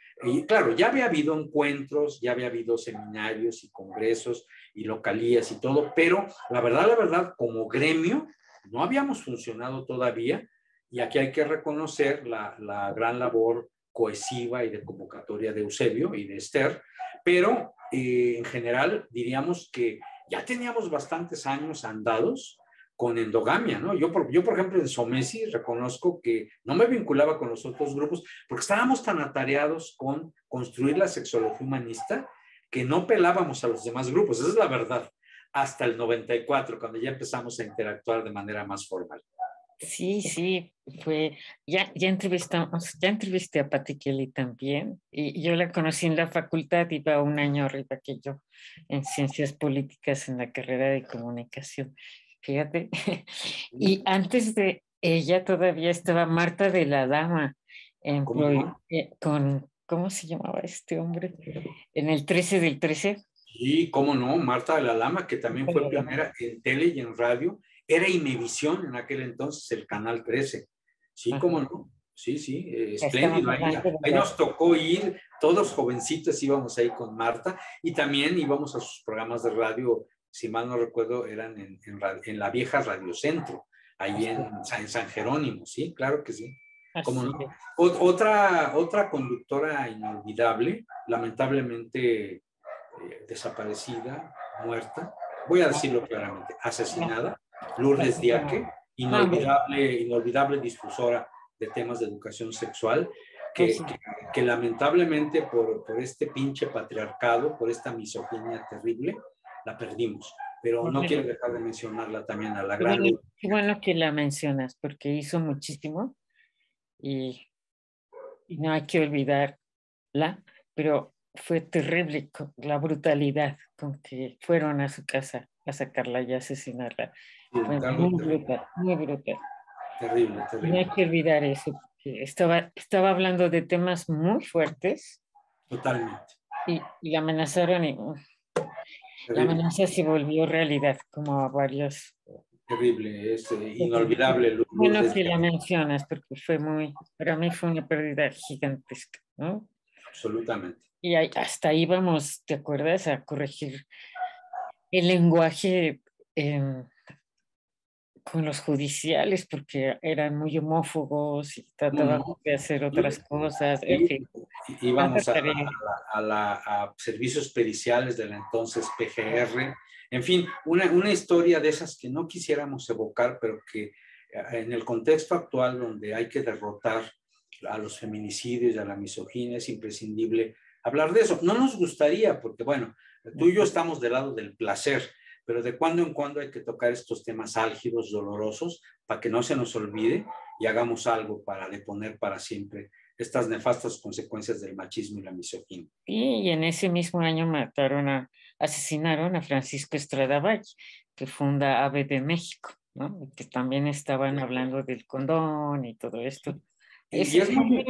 B: Y claro, ya había habido encuentros, ya había habido seminarios y congresos y localías y todo, pero la verdad, como gremio, no habíamos funcionado todavía, y aquí hay que reconocer la gran labor cohesiva y de convocatoria de Eusebio y de Esther, pero en general diríamos que ya teníamos bastantes años andados con endogamia, ¿no? Yo, por ejemplo, en Somesi reconozco que no me vinculaba con los otros grupos porque estábamos tan atareados con construir la sexología humanista que no pelábamos a los demás grupos, esa es la verdad, hasta el 94, cuando ya empezamos a interactuar de manera más formal.
A: Sí, sí, ya entrevisté a Patti Kelly también, y yo la conocí en la facultad, iba un año arriba que yo, en ciencias políticas en la carrera de comunicación, fíjate, y antes de ella todavía estaba Marta de la Dama, ¿cómo se llamaba este hombre? En el 13 del 13.
B: Sí, cómo no, Marta de la Lama, que también fue pionera en tele y en radio, era Imevisión en aquel entonces, el canal 13. Sí, cómo no, sí, espléndido. Ahí nos tocó ir, todos jovencitos íbamos ahí con Marta, y también íbamos a sus programas de radio, si mal no recuerdo, eran en la vieja Radio Centro, ahí en San Jerónimo, sí, claro que sí. ¿Cómo no? Otra conductora inolvidable, lamentablemente desaparecida, muerta, voy a decirlo claramente, asesinada, Lourdes Diaque, inolvidable difusora de temas de educación sexual, que lamentablemente por este pinche patriarcado, por esta misoginia terrible, la perdimos. Pero no quiero dejar de mencionarla también a la gran...
A: Qué bueno que la mencionas, porque hizo muchísimo y no hay que olvidarla, pero fue terrible la brutalidad con que fueron a su casa a sacarla y a asesinarla. Fue muy brutal, muy brutal.
B: Terrible.
A: No hay que olvidar eso, porque estaba hablando de temas muy fuertes.
B: Totalmente.
A: Y la amenazaron y la amenaza se volvió realidad, como a varios.
B: Terrible, es inolvidable.
A: Bueno que la mencionas, porque para mí fue una pérdida gigantesca, ¿no?
B: Absolutamente.
A: Y hasta íbamos, ¿te acuerdas?, a corregir el lenguaje con los judiciales, porque eran muy homófobos y trataban de hacer otras cosas, en fin.
B: Íbamos a servicios periciales de la entonces PGR, en fin, una historia de esas que no quisiéramos evocar, pero que en el contexto actual donde hay que derrotar a los feminicidios y a la misoginia es imprescindible hablar de eso. No nos gustaría, porque bueno, tú y yo estamos del lado del placer, pero de cuando en cuando hay que tocar estos temas álgidos, dolorosos, para que no se nos olvide y hagamos algo para deponer para siempre estas nefastas consecuencias del machismo y la misoginia.
A: Y en ese mismo año asesinaron a Francisco Estrada Valle, que funda AVE de México, ¿no? Que también estaban hablando del condón y todo esto.
B: Y es muy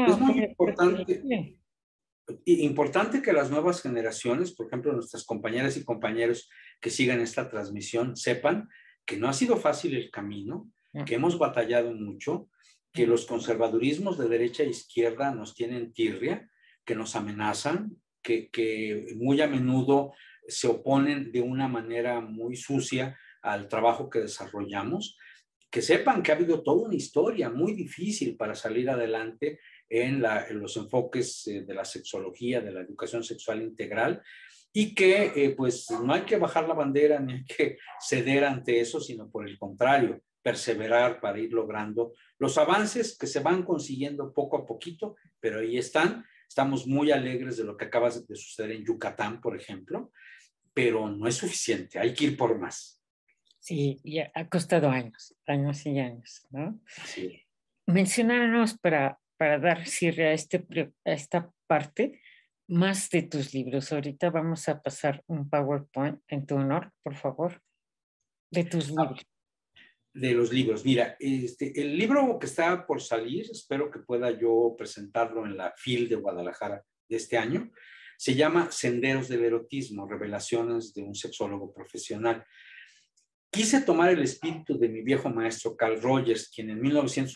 B: importante que las nuevas generaciones, por ejemplo, nuestras compañeras y compañeros que sigan esta transmisión, sepan que no ha sido fácil el camino, que hemos batallado mucho, que los conservadurismos de derecha e izquierda nos tienen tirria, que nos amenazan, que muy a menudo se oponen de una manera muy sucia al trabajo que desarrollamos, que sepan que ha habido toda una historia muy difícil para salir adelante en los enfoques de la sexología, de la educación sexual integral, y que pues no hay que bajar la bandera ni hay que ceder ante eso, sino por el contrario, perseverar para ir logrando los avances que se van consiguiendo poco a poquito, pero ahí están. Estamos muy alegres de lo que acaba de suceder en Yucatán, por ejemplo, pero no es suficiente, hay que ir por más.
A: Sí, ya ha costado años, años y años, ¿no?
B: Sí.
A: Menciónanos para dar cierre a esta parte más de tus libros. Ahorita vamos a pasar un PowerPoint en tu honor, por favor, de tus libros.
B: De los libros. Mira, el libro que está por salir, espero que pueda yo presentarlo en la FIL de Guadalajara de este año, se llama Senderos del Erotismo, Revelaciones de un sexólogo profesional. Quise tomar el espíritu de mi viejo maestro Carl Rogers, quien en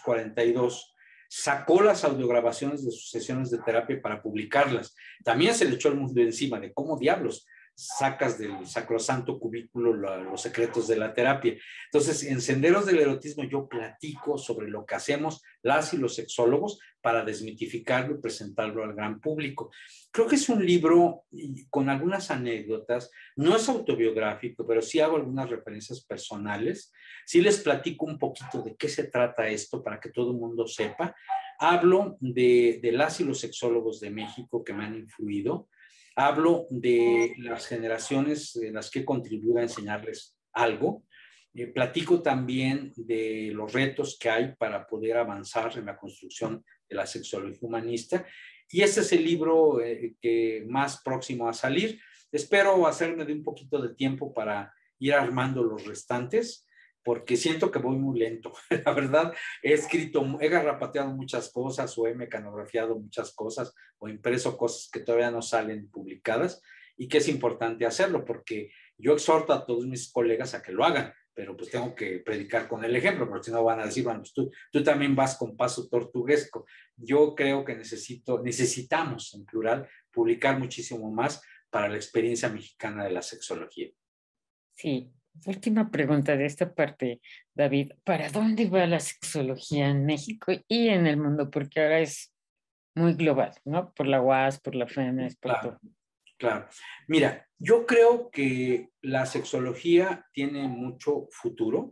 B: 1942 sacó las audiograbaciones de sus sesiones de terapia para publicarlas. También se le echó el mundo encima de cómo diablos sacas del sacrosanto cubículo los secretos de la terapia. Entonces, en Senderos del Erotismo yo platico sobre lo que hacemos las y los sexólogos para desmitificarlo y presentarlo al gran público. Creo que es un libro con algunas anécdotas, no es autobiográfico, pero sí hago algunas referencias personales, sí les platico un poquito de qué se trata esto para que todo el mundo sepa. Hablo de las y los sexólogos de México que me han influido, hablo de las generaciones en las que he contribuido a enseñarles algo, platico también de los retos que hay para poder avanzar en la construcción de la sexología humanista, y este es el libro que más próximo a salir. Espero hacerme de un poquito de tiempo para ir armando los restantes, porque siento que voy muy lento. La verdad, he escrito, he garrapateado muchas cosas o he mecanografiado muchas cosas o impreso cosas que todavía no salen publicadas, y que es importante hacerlo porque yo exhorto a todos mis colegas a que lo hagan, pero pues tengo que predicar con el ejemplo, porque si no van a decir, bueno, pues tú también vas con paso tortuguesco. Yo creo que necesitamos, en plural, publicar muchísimo más para la experiencia mexicana de la sexología.
A: Sí, última pregunta de esta parte, David. ¿Para dónde va la sexología en México y en el mundo? Porque ahora es muy global, ¿no? Por la UAS, por la FEMES, por todo.
B: Claro. Mira, yo creo que la sexología tiene mucho futuro,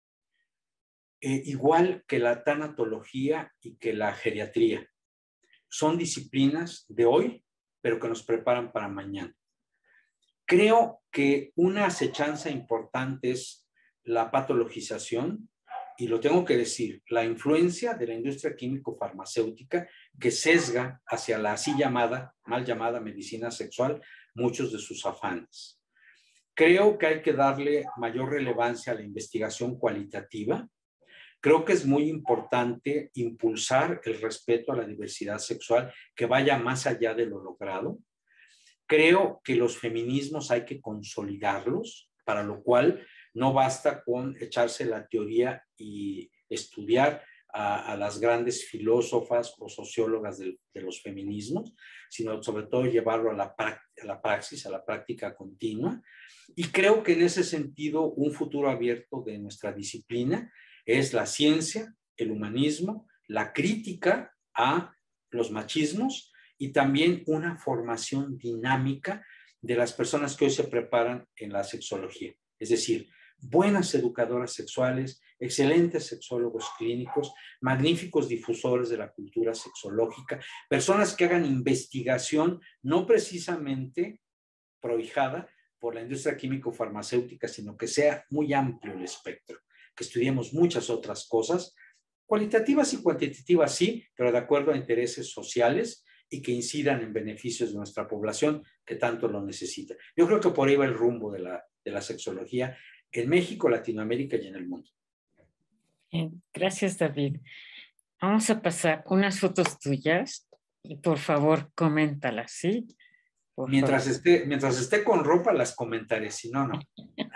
B: igual que la tanatología y que la geriatría. Son disciplinas de hoy, pero que nos preparan para mañana. Creo que una acechanza importante es la patologización, y lo tengo que decir, la influencia de la industria químico-farmacéutica que sesga hacia la así llamada, mal llamada medicina sexual, muchos de sus afanes. Creo que hay que darle mayor relevancia a la investigación cualitativa. Creo que es muy importante impulsar el respeto a la diversidad sexual que vaya más allá de lo logrado. Creo que los feminismos hay que consolidarlos, para lo cual no basta con echarse la teoría y estudiar a las grandes filósofas o sociólogas de los feminismos, sino sobre todo llevarlo a la praxis, a la práctica continua. Y creo que en ese sentido un futuro abierto de nuestra disciplina es la ciencia, el humanismo, la crítica a los machismos y también una formación dinámica de las personas que hoy se preparan en la sexología. Es decir, buenas educadoras sexuales, excelentes sexólogos clínicos, magníficos difusores de la cultura sexológica, personas que hagan investigación no precisamente prohijada por la industria químico-farmacéutica, sino que sea muy amplio el espectro, que estudiemos muchas otras cosas, cualitativas y cuantitativas sí, pero de acuerdo a intereses sociales y que incidan en beneficios de nuestra población que tanto lo necesita. Yo creo que por ahí va el rumbo de la sexología en México, Latinoamérica y en el mundo.
A: Bien, gracias, David. Vamos a pasar unas fotos tuyas y por favor, coméntalas, ¿sí? por favor.
B: Mientras esté con ropa las comentaré, si no, no.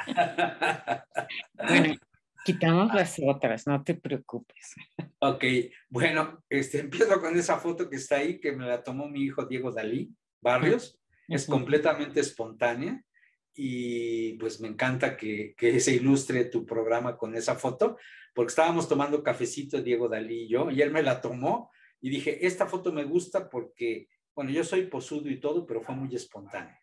A: Bueno, quitamos las otras, no te preocupes.
B: Ok, bueno, empiezo con esa foto que está ahí, que me la tomó mi hijo Diego Dalí Barrios. Es
A: Ujú.
B: completamente espontánea y pues me encanta que se ilustre tu programa con esa foto, porque estábamos tomando cafecito Diego Dalí y yo, y él me la tomó y dije, esta foto me gusta porque, bueno, yo soy posudo y todo, pero fue muy espontánea.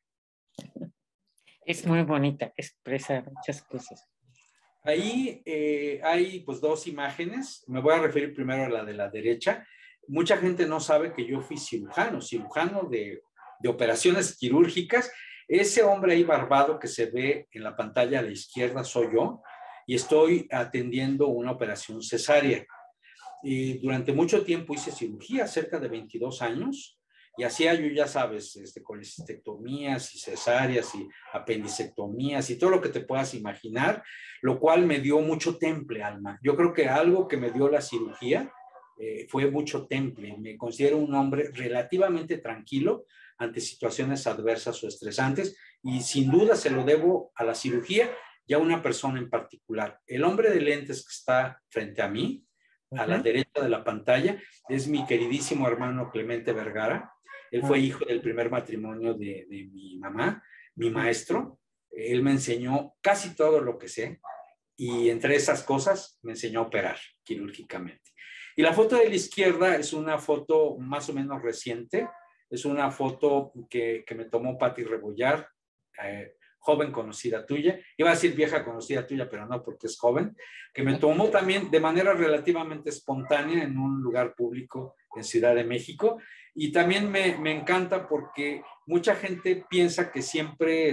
A: Es muy bonita, expresa muchas cosas.
B: Ahí hay pues dos imágenes. Me voy a referir primero a la de la derecha. Mucha gente no sabe que yo fui cirujano de operaciones quirúrgicas. Ese hombre ahí barbado que se ve en la pantalla a la izquierda soy yo y estoy atendiendo una operación cesárea. Y durante mucho tiempo hice cirugía, cerca de 22 años, y hacía yo, ya sabes, colecistectomías y cesáreas y apendicectomías y todo lo que te puedas imaginar, lo cual me dio mucho temple, Alma. Yo creo que algo que me dio la cirugía fue mucho temple. Me considero un hombre relativamente tranquilo ante situaciones adversas o estresantes y sin duda se lo debo a la cirugía y a una persona en particular. El hombre de lentes que está frente a mí, a la
A: Ujú.
B: derecha de la pantalla, es mi queridísimo hermano Clemente Vergara. Él fue hijo del primer matrimonio de mi mamá, mi maestro. Él me enseñó casi todo lo que sé y entre esas cosas me enseñó a operar quirúrgicamente. Y la foto de la izquierda es una foto más o menos reciente, es una foto que me tomó Patti Rebollar, joven conocida tuya, iba a decir vieja conocida tuya, pero no porque es joven, que me tomó también de manera relativamente espontánea en un lugar público en Ciudad de México. Y también me encanta porque mucha gente piensa que siempre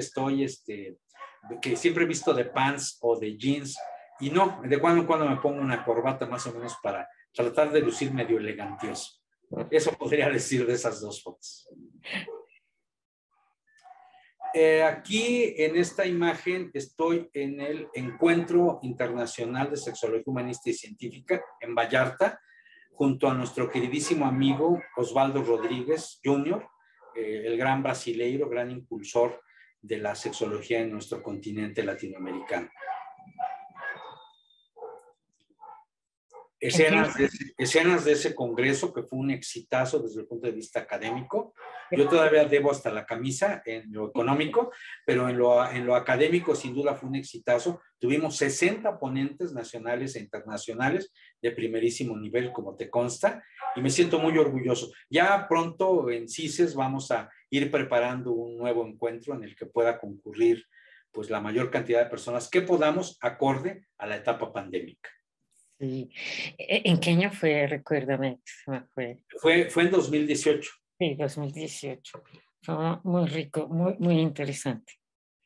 B: que siempre he visto de pants o de jeans, y no, de cuando en cuando me pongo una corbata más o menos para tratar de lucir medio elegantioso. Eso podría decir de esas dos fotos. Aquí en esta imagen estoy en el Encuentro Internacional de Sexología Humanista y Científica en Vallarta, junto a nuestro queridísimo amigo Osvaldo Rodríguez Jr., el gran brasileiro, gran impulsor de la sexología en nuestro continente latinoamericano. Escenas de ese congreso que fue un exitazo desde el punto de vista académico. Yo todavía debo hasta la camisa en lo económico, pero en lo académico sin duda fue un exitazo. Tuvimos 60 ponentes nacionales e internacionales de primerísimo nivel, como te consta, y me siento muy orgulloso. Ya pronto en CICES vamos a ir preparando un nuevo encuentro en el que pueda concurrir pues la mayor cantidad de personas que podamos acorde a la etapa pandémica.
A: Sí. ¿En qué año fue? Recuérdame.
B: Fue en 2018.
A: Sí, 2018. Fue muy rico, muy interesante.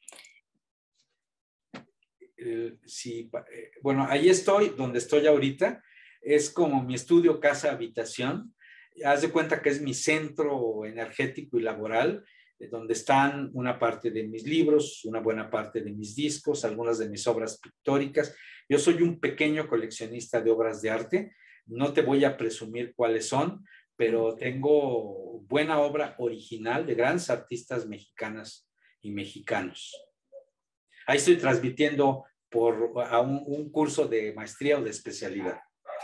B: Sí, bueno, ahí estoy, donde estoy ahorita. Es como mi estudio, casa, habitación. Haz de cuenta que es mi centro energético y laboral, donde están una parte de mis libros, una buena parte de mis discos, algunas de mis obras pictóricas. Yo soy un pequeño coleccionista de obras de arte. No te voy a presumir cuáles son, pero tengo buena obra original de grandes artistas mexicanas y mexicanos. Ahí estoy transmitiendo a un curso de maestría o de especialidad.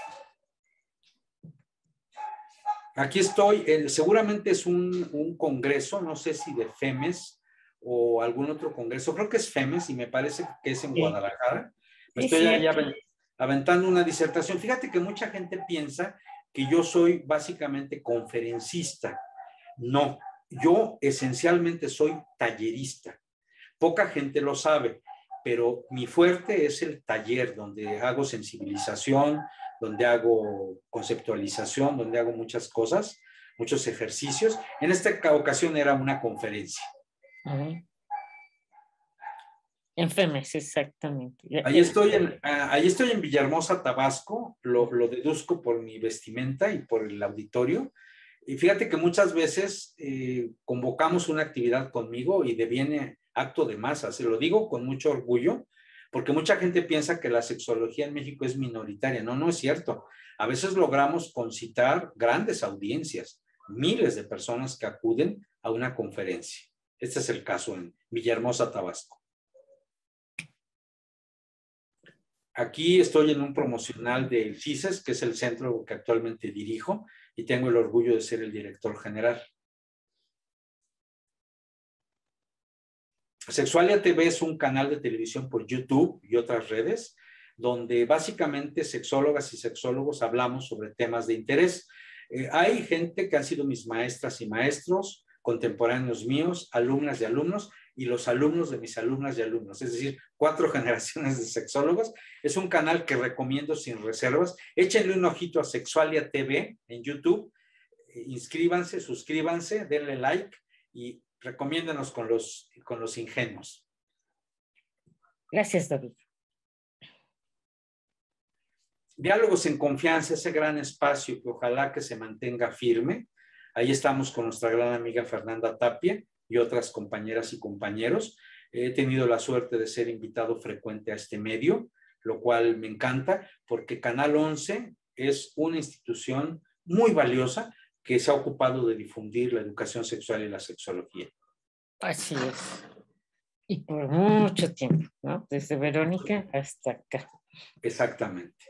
B: Aquí estoy, seguramente es un congreso, no sé si de FEMES o algún otro congreso, creo que es FEMES y me parece que es en Guadalajara. Me
A: Sí,
B: estoy
A: sí.
B: ahí aventando una disertación. Fíjate que mucha gente piensa que yo soy básicamente conferencista. No, yo esencialmente soy tallerista. Poca gente lo sabe, pero mi fuerte es el taller, donde hago sensibilización, donde hago conceptualización, donde hago muchas cosas, muchos ejercicios. En esta ocasión era una conferencia.
A: Uh-huh. En FEMES, exactamente.
B: Ahí estoy en Villahermosa, Tabasco, lo deduzco por mi vestimenta y por el auditorio. Y fíjate que muchas veces convocamos una actividad conmigo y deviene acto de masa. Se lo digo con mucho orgullo, porque mucha gente piensa que la sexología en México es minoritaria. No, no es cierto. A veces logramos concitar grandes audiencias, miles de personas que acuden a una conferencia. Este es el caso en Villahermosa, Tabasco. Aquí estoy en un promocional del CISES, que es el centro que actualmente dirijo, y tengo el orgullo de ser el director general. Sexualia TV es un canal de televisión por YouTube y otras redes, donde básicamente sexólogas y sexólogos hablamos sobre temas de interés. Hay gente que han sido mis maestras y maestros, contemporáneos míos, alumnas y alumnos, y los alumnos de mis alumnas y alumnos, es decir, 4 generaciones de sexólogos. Es un canal que recomiendo sin reservas. Échenle un ojito a Sexualia TV en YouTube, inscríbanse, suscríbanse, denle like y recomiéndanos con los ingenuos.
A: Gracias, David.
B: Diálogos en confianza, ese gran espacio que ojalá que se mantenga firme. Ahí estamos con nuestra gran amiga Fernanda Tapia y otras compañeras y compañeros. He tenido la suerte de ser invitado frecuente a este medio, lo cual me encanta porque Canal 11 es una institución muy valiosa que se ha ocupado de difundir la educación sexual y la sexología.
A: Así es. Y por mucho tiempo, ¿no? Desde Verónica hasta acá.
B: Exactamente.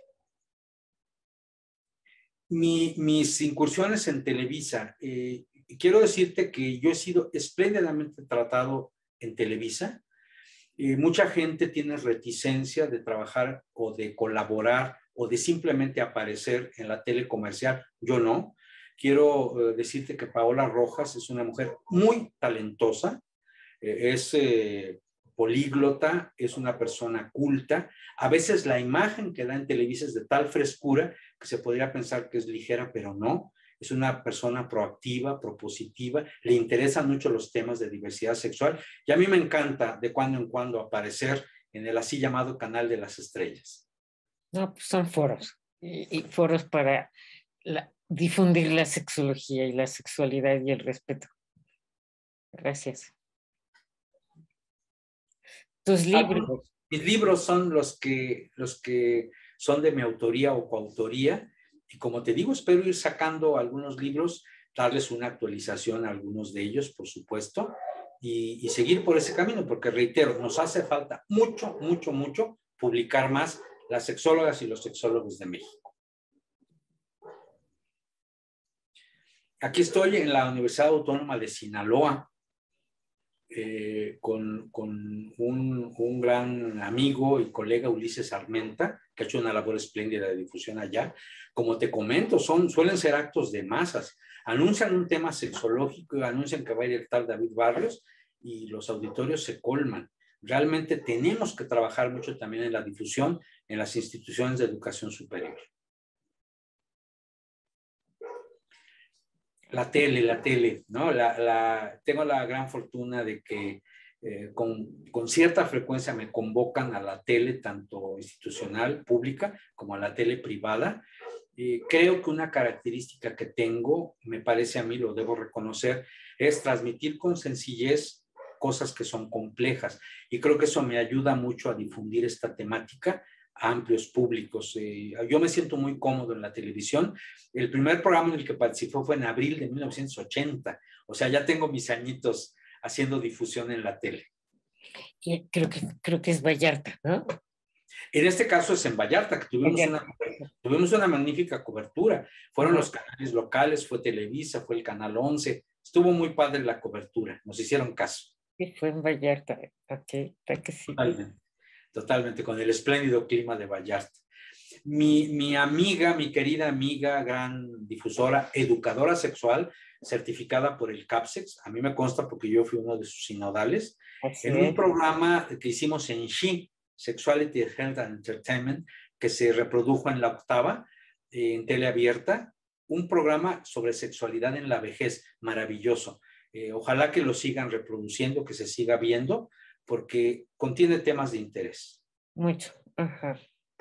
B: Mis incursiones en Televisa, quiero decirte que yo he sido espléndidamente tratado en Televisa. Mucha gente tiene reticencia de trabajar o de colaborar o de simplemente aparecer en la tele comercial. Yo no. Quiero decirte que Paola Rojas es una mujer muy talentosa, es políglota, es una persona culta. A veces la imagen que da en Televisa es de tal frescura que se podría pensar que es ligera, pero no. Es una persona proactiva, propositiva, le interesan mucho los temas de diversidad sexual y a mí me encanta de cuando en cuando aparecer en el así llamado Canal de las Estrellas.
A: No, pues son foros y foros para difundir la sexología y la sexualidad y el respeto. Gracias. Tus libros.
B: Mis libros son los que son de mi autoría o coautoría. Y como te digo, espero ir sacando algunos libros, darles una actualización a algunos de ellos, por supuesto, y seguir por ese camino, porque reitero, nos hace falta mucho, mucho, mucho publicar más las sexólogas y los sexólogos de México. Aquí estoy en la Universidad Autónoma de Sinaloa, con un gran amigo y colega, Ulises Armenta, que ha hecho una labor espléndida de difusión allá. Como te comento, suelen ser actos de masas. Anuncian un tema sexológico y anuncian que va a ir el tal David Barrios y los auditorios se colman. Realmente tenemos que trabajar mucho también en la difusión en las instituciones de educación superior. La tele, ¿no? Tengo la gran fortuna de que con cierta frecuencia me convocan a la tele, tanto institucional, pública, como a la tele privada. Creo que una característica que tengo, me parece a mí, lo debo reconocer, es transmitir con sencillez cosas que son complejas. Y creo que eso me ayuda mucho a difundir esta temática a amplios públicos. Yo me siento muy cómodo en la televisión. El primer programa en el que participó fue en abril de 1980. O sea, ya tengo mis añitos haciendo difusión en la tele.
A: Y creo que es Vallarta, ¿no?
B: En este caso es en Vallarta, que tuvimos una magnífica cobertura. Fueron los canales locales, fue Televisa, fue el Canal 11. Estuvo muy padre la cobertura, nos hicieron caso.
A: Sí, fue en Vallarta. Ok, que sí.
B: Totalmente, con el espléndido clima de Vallarta. Mi amiga, mi querida amiga, gran difusora, educadora sexual, certificada por el CAPSEX, a mí me consta porque yo fui uno de sus sinodales, en un programa que hicimos en SHE, Sexuality, Health and Entertainment, que se reprodujo en la octava, en teleabierta, un programa sobre sexualidad en la vejez, maravilloso. Ojalá que lo sigan reproduciendo, que se siga viendo, porque contiene temas de interés.
A: Mucho. Ajá.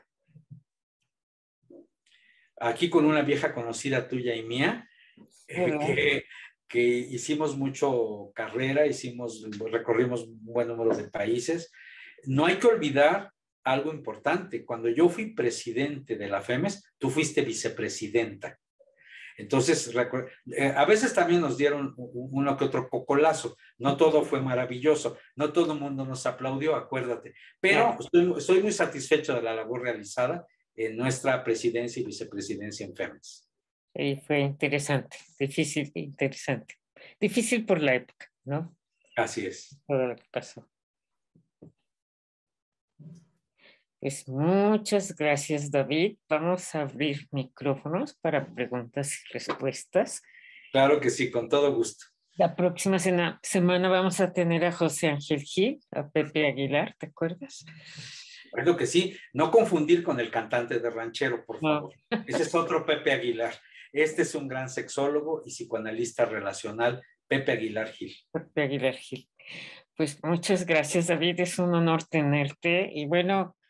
B: Aquí con una vieja conocida tuya y mía, que hicimos mucho carrera, recorrimos un buen número de países. No hay que olvidar algo importante. Cuando yo fui presidente de la FEMES, tú fuiste vicepresidenta. Entonces, a veces también nos dieron uno que otro cocolazo. No todo fue maravilloso, no todo el mundo nos aplaudió, acuérdate. Pero estoy muy satisfecho de la labor realizada en nuestra presidencia y vicepresidencia en FEMES.
A: Y fue interesante, difícil, interesante. Difícil por la época, ¿no?
B: Así es.
A: Todo lo que pasó. Pues muchas gracias, David. Vamos a abrir micrófonos para preguntas y respuestas.
B: Claro que sí, con todo gusto.
A: La próxima semana vamos a tener a José Ángel Gil, a Pepe Aguilar, ¿te acuerdas?
B: Creo que sí. No confundir con el cantante de ranchero, por favor. No. Ese es otro Pepe Aguilar. Este es un gran sexólogo y psicoanalista relacional, Pepe Aguilar Gil.
A: Pepe Aguilar Gil. Pues muchas gracias, David. Es un honor tenerte. Y bueno,